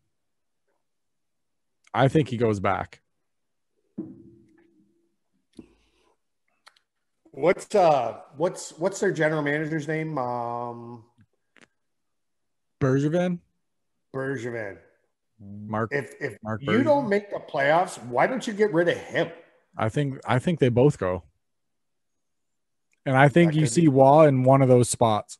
I think he goes back. What's uh what's what's their general manager's name? Um Bergevin? Bergevin. Mark If if Mark you Bergevin? don't make the playoffs, why don't you get rid of him? I think I think they both go. And I think That you could see be- Waugh in one of those spots.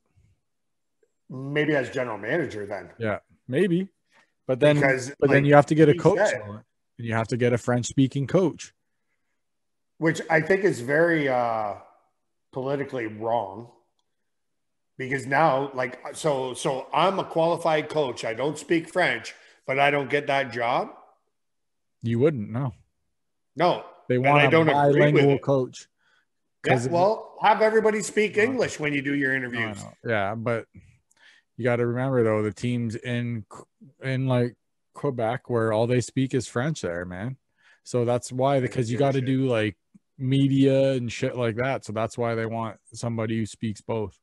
Maybe as general manager then. Yeah, maybe. But then Because, but then like, you have to get a he coach said- on it. And you have to get a French speaking coach. Which I think is very uh politically wrong. Because now, like, so so I'm a qualified coach. I don't speak French, but I don't get that job. You wouldn't, no. No, They and want I a don't agree with bilingual it. coach. Yeah, 'Cause if- well, have everybody speak No. English when you do your I interviews. know. Yeah, but you got to remember though, the teams in in like Quebec where all they speak is French there, man. So that's why, because you got to do like media and shit like that. So that's why they want somebody who speaks both.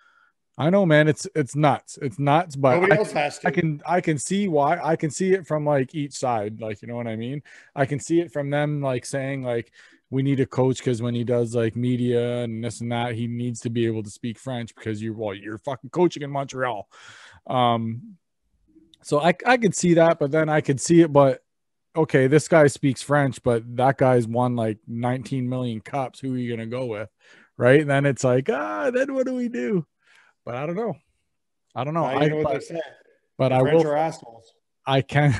I know, man. It's it's nuts. It's nuts, but Nobody I else can, has to. I can I can see why. I can see it from like each side. Like, you know what I mean? I can see it from them like saying like we need a coach because when he does like media and this and that, he needs to be able to speak French because you're well, you're fucking coaching in Montreal. Um, so I I could see that, but then I could see it, but okay, this guy speaks French, but that guy's won like nineteen million cups. Who are you gonna go with? Right? And then it's like, ah, then what do we do? But I don't know. I don't know. Uh, you I know what but, they say. but The I French will are assholes. I can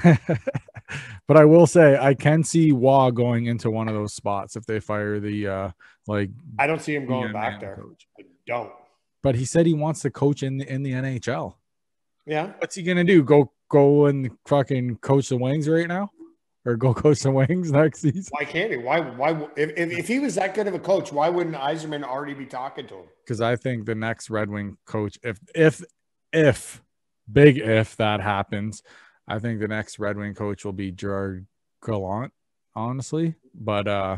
but I will say I can see Waugh going into one of those spots if they fire the uh like I don't see him going P M back man there. coach. I don't. But he said he wants to coach in the in the N H L. Yeah. What's he gonna do? Go go and fucking coach the Wings right now? Or go coach the Wings next season? Why can't he? Why? Why? If, if, if he was that good of a coach, why wouldn't Yzerman already be talking to him? Because I think the next Red Wing coach, if if if big if that happens, I think the next Red Wing coach will be Gerard Gallant, honestly. But uh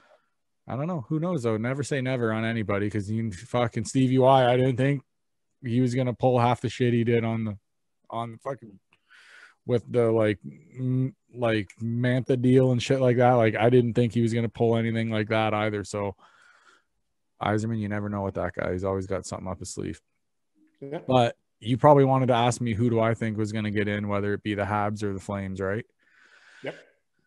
I don't know. Who knows though? Never say never on anybody, because you fucking Stevie Y, I didn't think he was gonna pull half the shit he did on the on the fucking with the like m- like Mantha deal and shit like that. Like I didn't think he was gonna pull anything like that either. So Yzerman, you never know with that guy. He's always got something up his sleeve. Yeah. But you probably wanted to ask me who do I think was gonna get in, whether it be the Habs or the Flames, right? Yep.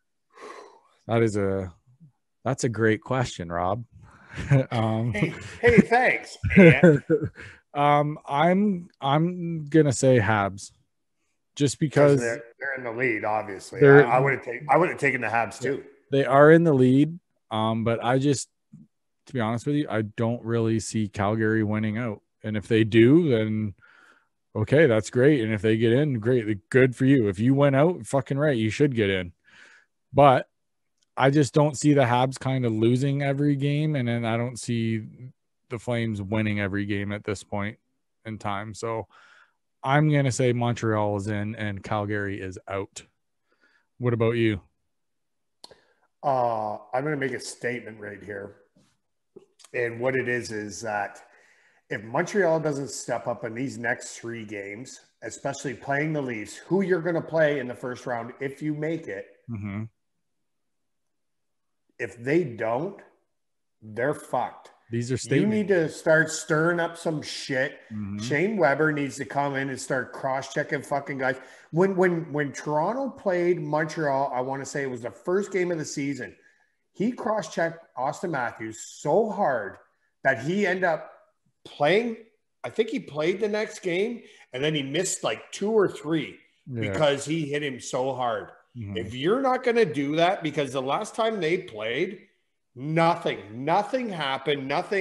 That is a that's a great question, Rob. um, Hey, hey, thanks. And um, I'm I'm gonna say Habs, just because they're, they're in the lead, obviously. I, They're- I would have taken. I would have taken the Habs too. they are in the lead. Um, but I just, to be honest with you, I don't really see Calgary winning out. And if they do, then okay, that's great. And if they get in, great, good for you. If you went out, fucking right, you should get in. But I just don't see the Habs kind of losing every game, and then I don't see the Flames winning every game at this point in time. So I'm gonna say Montreal is in and Calgary is out. What about you? Uh, I'm going to make a statement right here. And what it is is that if Montreal doesn't step up in these next three games, especially playing the Leafs, who you're going to play in the first round if you make it, Mm-hmm. if they don't, they're fucked. These are You statements. need to start stirring up some shit. Mhm. Shane Weber needs to come in and start cross-checking fucking guys. When when when Toronto played Montreal, I want to say it was the first game of the season. He cross-checked Austin Matthews so hard that he ended up playing. I think he played the next game, and then he missed like two or three Yeah. because he hit him so hard. Mhm. If you're not going to do that, because the last time they played, nothing, nothing happened. Nothing.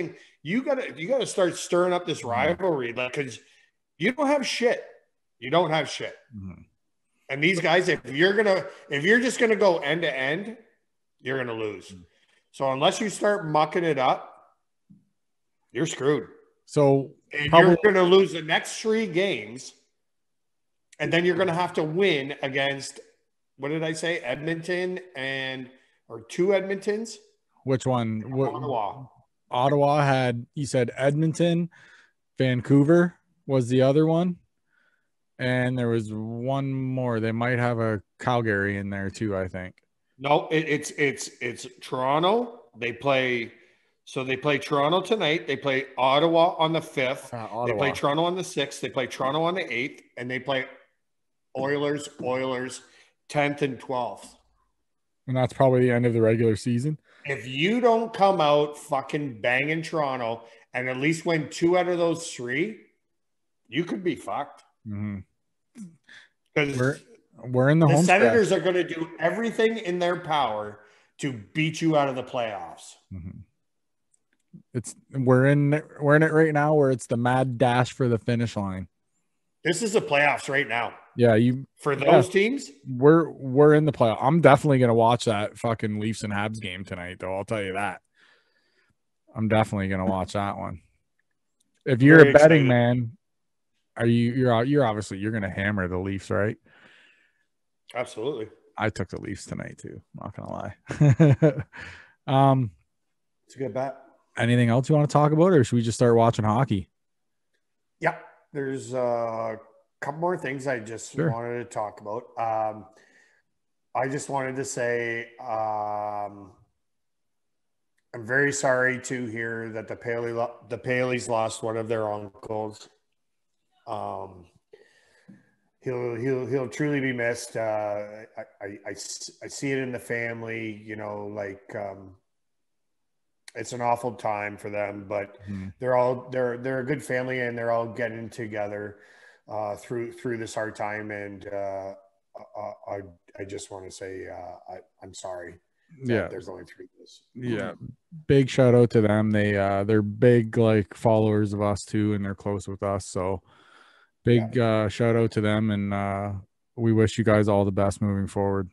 You gotta you gotta start stirring up this rivalry, like because you don't have shit. You don't have shit. Mm-hmm. And these guys, if you're gonna if you're just gonna go end to end, you're gonna lose. Mm-hmm. So unless you start mucking it up, you're screwed. So and probably- you're gonna lose the next three games, and then you're gonna have to win against what did I say? Edmonton and or two Edmontons. Which one? What, Ottawa. Ottawa had, you said Edmonton, Vancouver was the other one. And there was one more. They might have a Calgary in there too, I think. No, it, it's it's it's Toronto. They play, so they play Toronto tonight. They play Ottawa on the fifth. Uh, they play Toronto on the sixth. They play Toronto on the eighth, and they play Oilers, Oilers, tenth and twelfth. And that's probably the end of the regular season. If you don't come out fucking banging Toronto and at least win two out of those three, you could be fucked. Mm-hmm. Because we're, we're in the, the home Senators stretch. are going to do everything in their power to beat you out of the playoffs. Mm-hmm. It's we're in we're in it right now where it's the mad dash for the finish line. This is the playoffs right now. Yeah, you for those yeah, teams. We're we're in the playoff. I'm definitely gonna watch that fucking Leafs and Habs game tonight, though. I'll tell you that. I'm definitely gonna watch that one. If you're Very a betting excited. man. Are you you're you're obviously you're gonna hammer the Leafs, right? Absolutely. I took the Leafs tonight too. Not gonna lie. um, it's a good bet. Anything else you want to talk about, or should we just start watching hockey? Yeah, there's a couple more things I just sure. wanted to talk about. Um, I just wanted to say um, I'm very sorry to hear that the Paley the Paleys lost one of their uncles. Um, he'll he'll he'll truly be missed. Uh, I, I, I, I see it in the family, you know, like um, it's an awful time for them, but mm-hmm. they're all they're they're a good family and they're all getting together uh, through through this hard time. And uh, I I just want to say uh, I, I'm sorry. Yeah, they're going through this. Yeah, big shout out to them. They uh, they're big like followers of us too, and they're close with us. So. Big yeah. uh, shout out to them, and uh, we wish you guys all the best moving forward.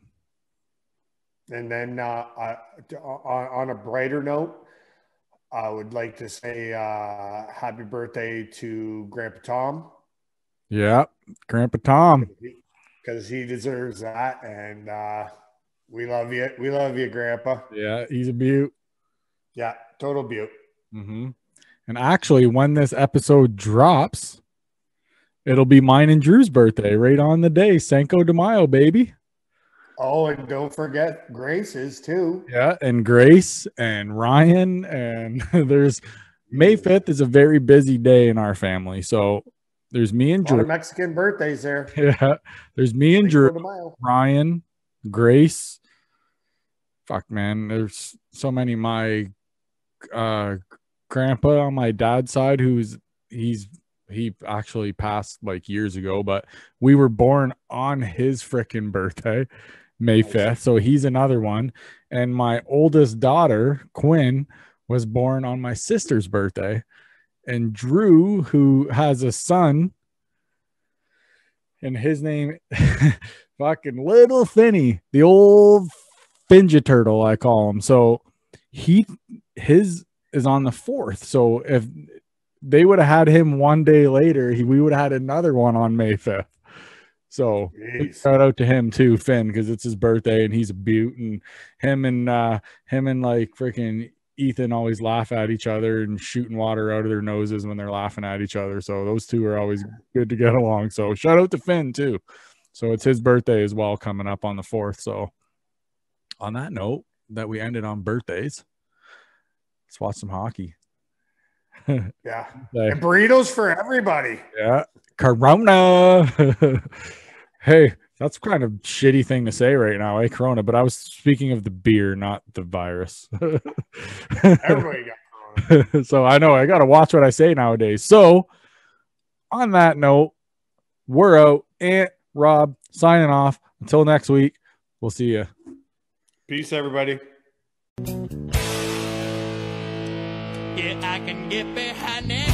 And then uh, uh, on, on a brighter note, I would like to say uh, happy birthday to Grandpa Tom. Yeah, Grandpa Tom. Because he deserves that, and uh, we love you. We love you, Grandpa. Yeah, he's a beaut. Yeah, total beaut. Mm-hmm. And actually, when this episode drops, it'll be mine and Drew's birthday right on the day. Cinco de Mayo, baby. Oh, and don't forget Grace's too. Yeah, and Grace and Ryan. And there's May fifth is a very busy day in our family. So there's me and Drew. Mexican birthdays there. Yeah. There's me and Cinco Drew, Ryan, Grace. Fuck, man. There's so many. My uh, grandpa on my dad's side, who's he's he actually passed like years ago, but we were born on his freaking birthday, May fifth. So he's another one. And my oldest daughter, Quinn, was born on my sister's birthday. And Drew, who has a son, and his name, fucking Little Finny, the old Finja turtle, I call him. So he, his is on the fourth. So if they would have had him one day later, he, we would have had another one on May fifth. So shout out to him too, Finn, because it's his birthday and he's a beaut. And him and uh, him and like freaking Ethan always laugh at each other and shooting water out of their noses when they're laughing at each other. So those two are always good to get along. So shout out to Finn too. So it's his birthday as well coming up on the fourth. So on that note, that we ended on birthdays, let's watch some hockey. Yeah. And burritos for everybody. Yeah. Corona. Hey, that's kind of shitty thing to say right now, eh? Corona. But I was speaking of the beer, not the virus. Everybody got corona. So I know I got to watch what I say nowadays. So on that note, we're out. Aunt Rob signing off. Until next week, we'll see you. Peace, everybody. Yeah, I can get behind it.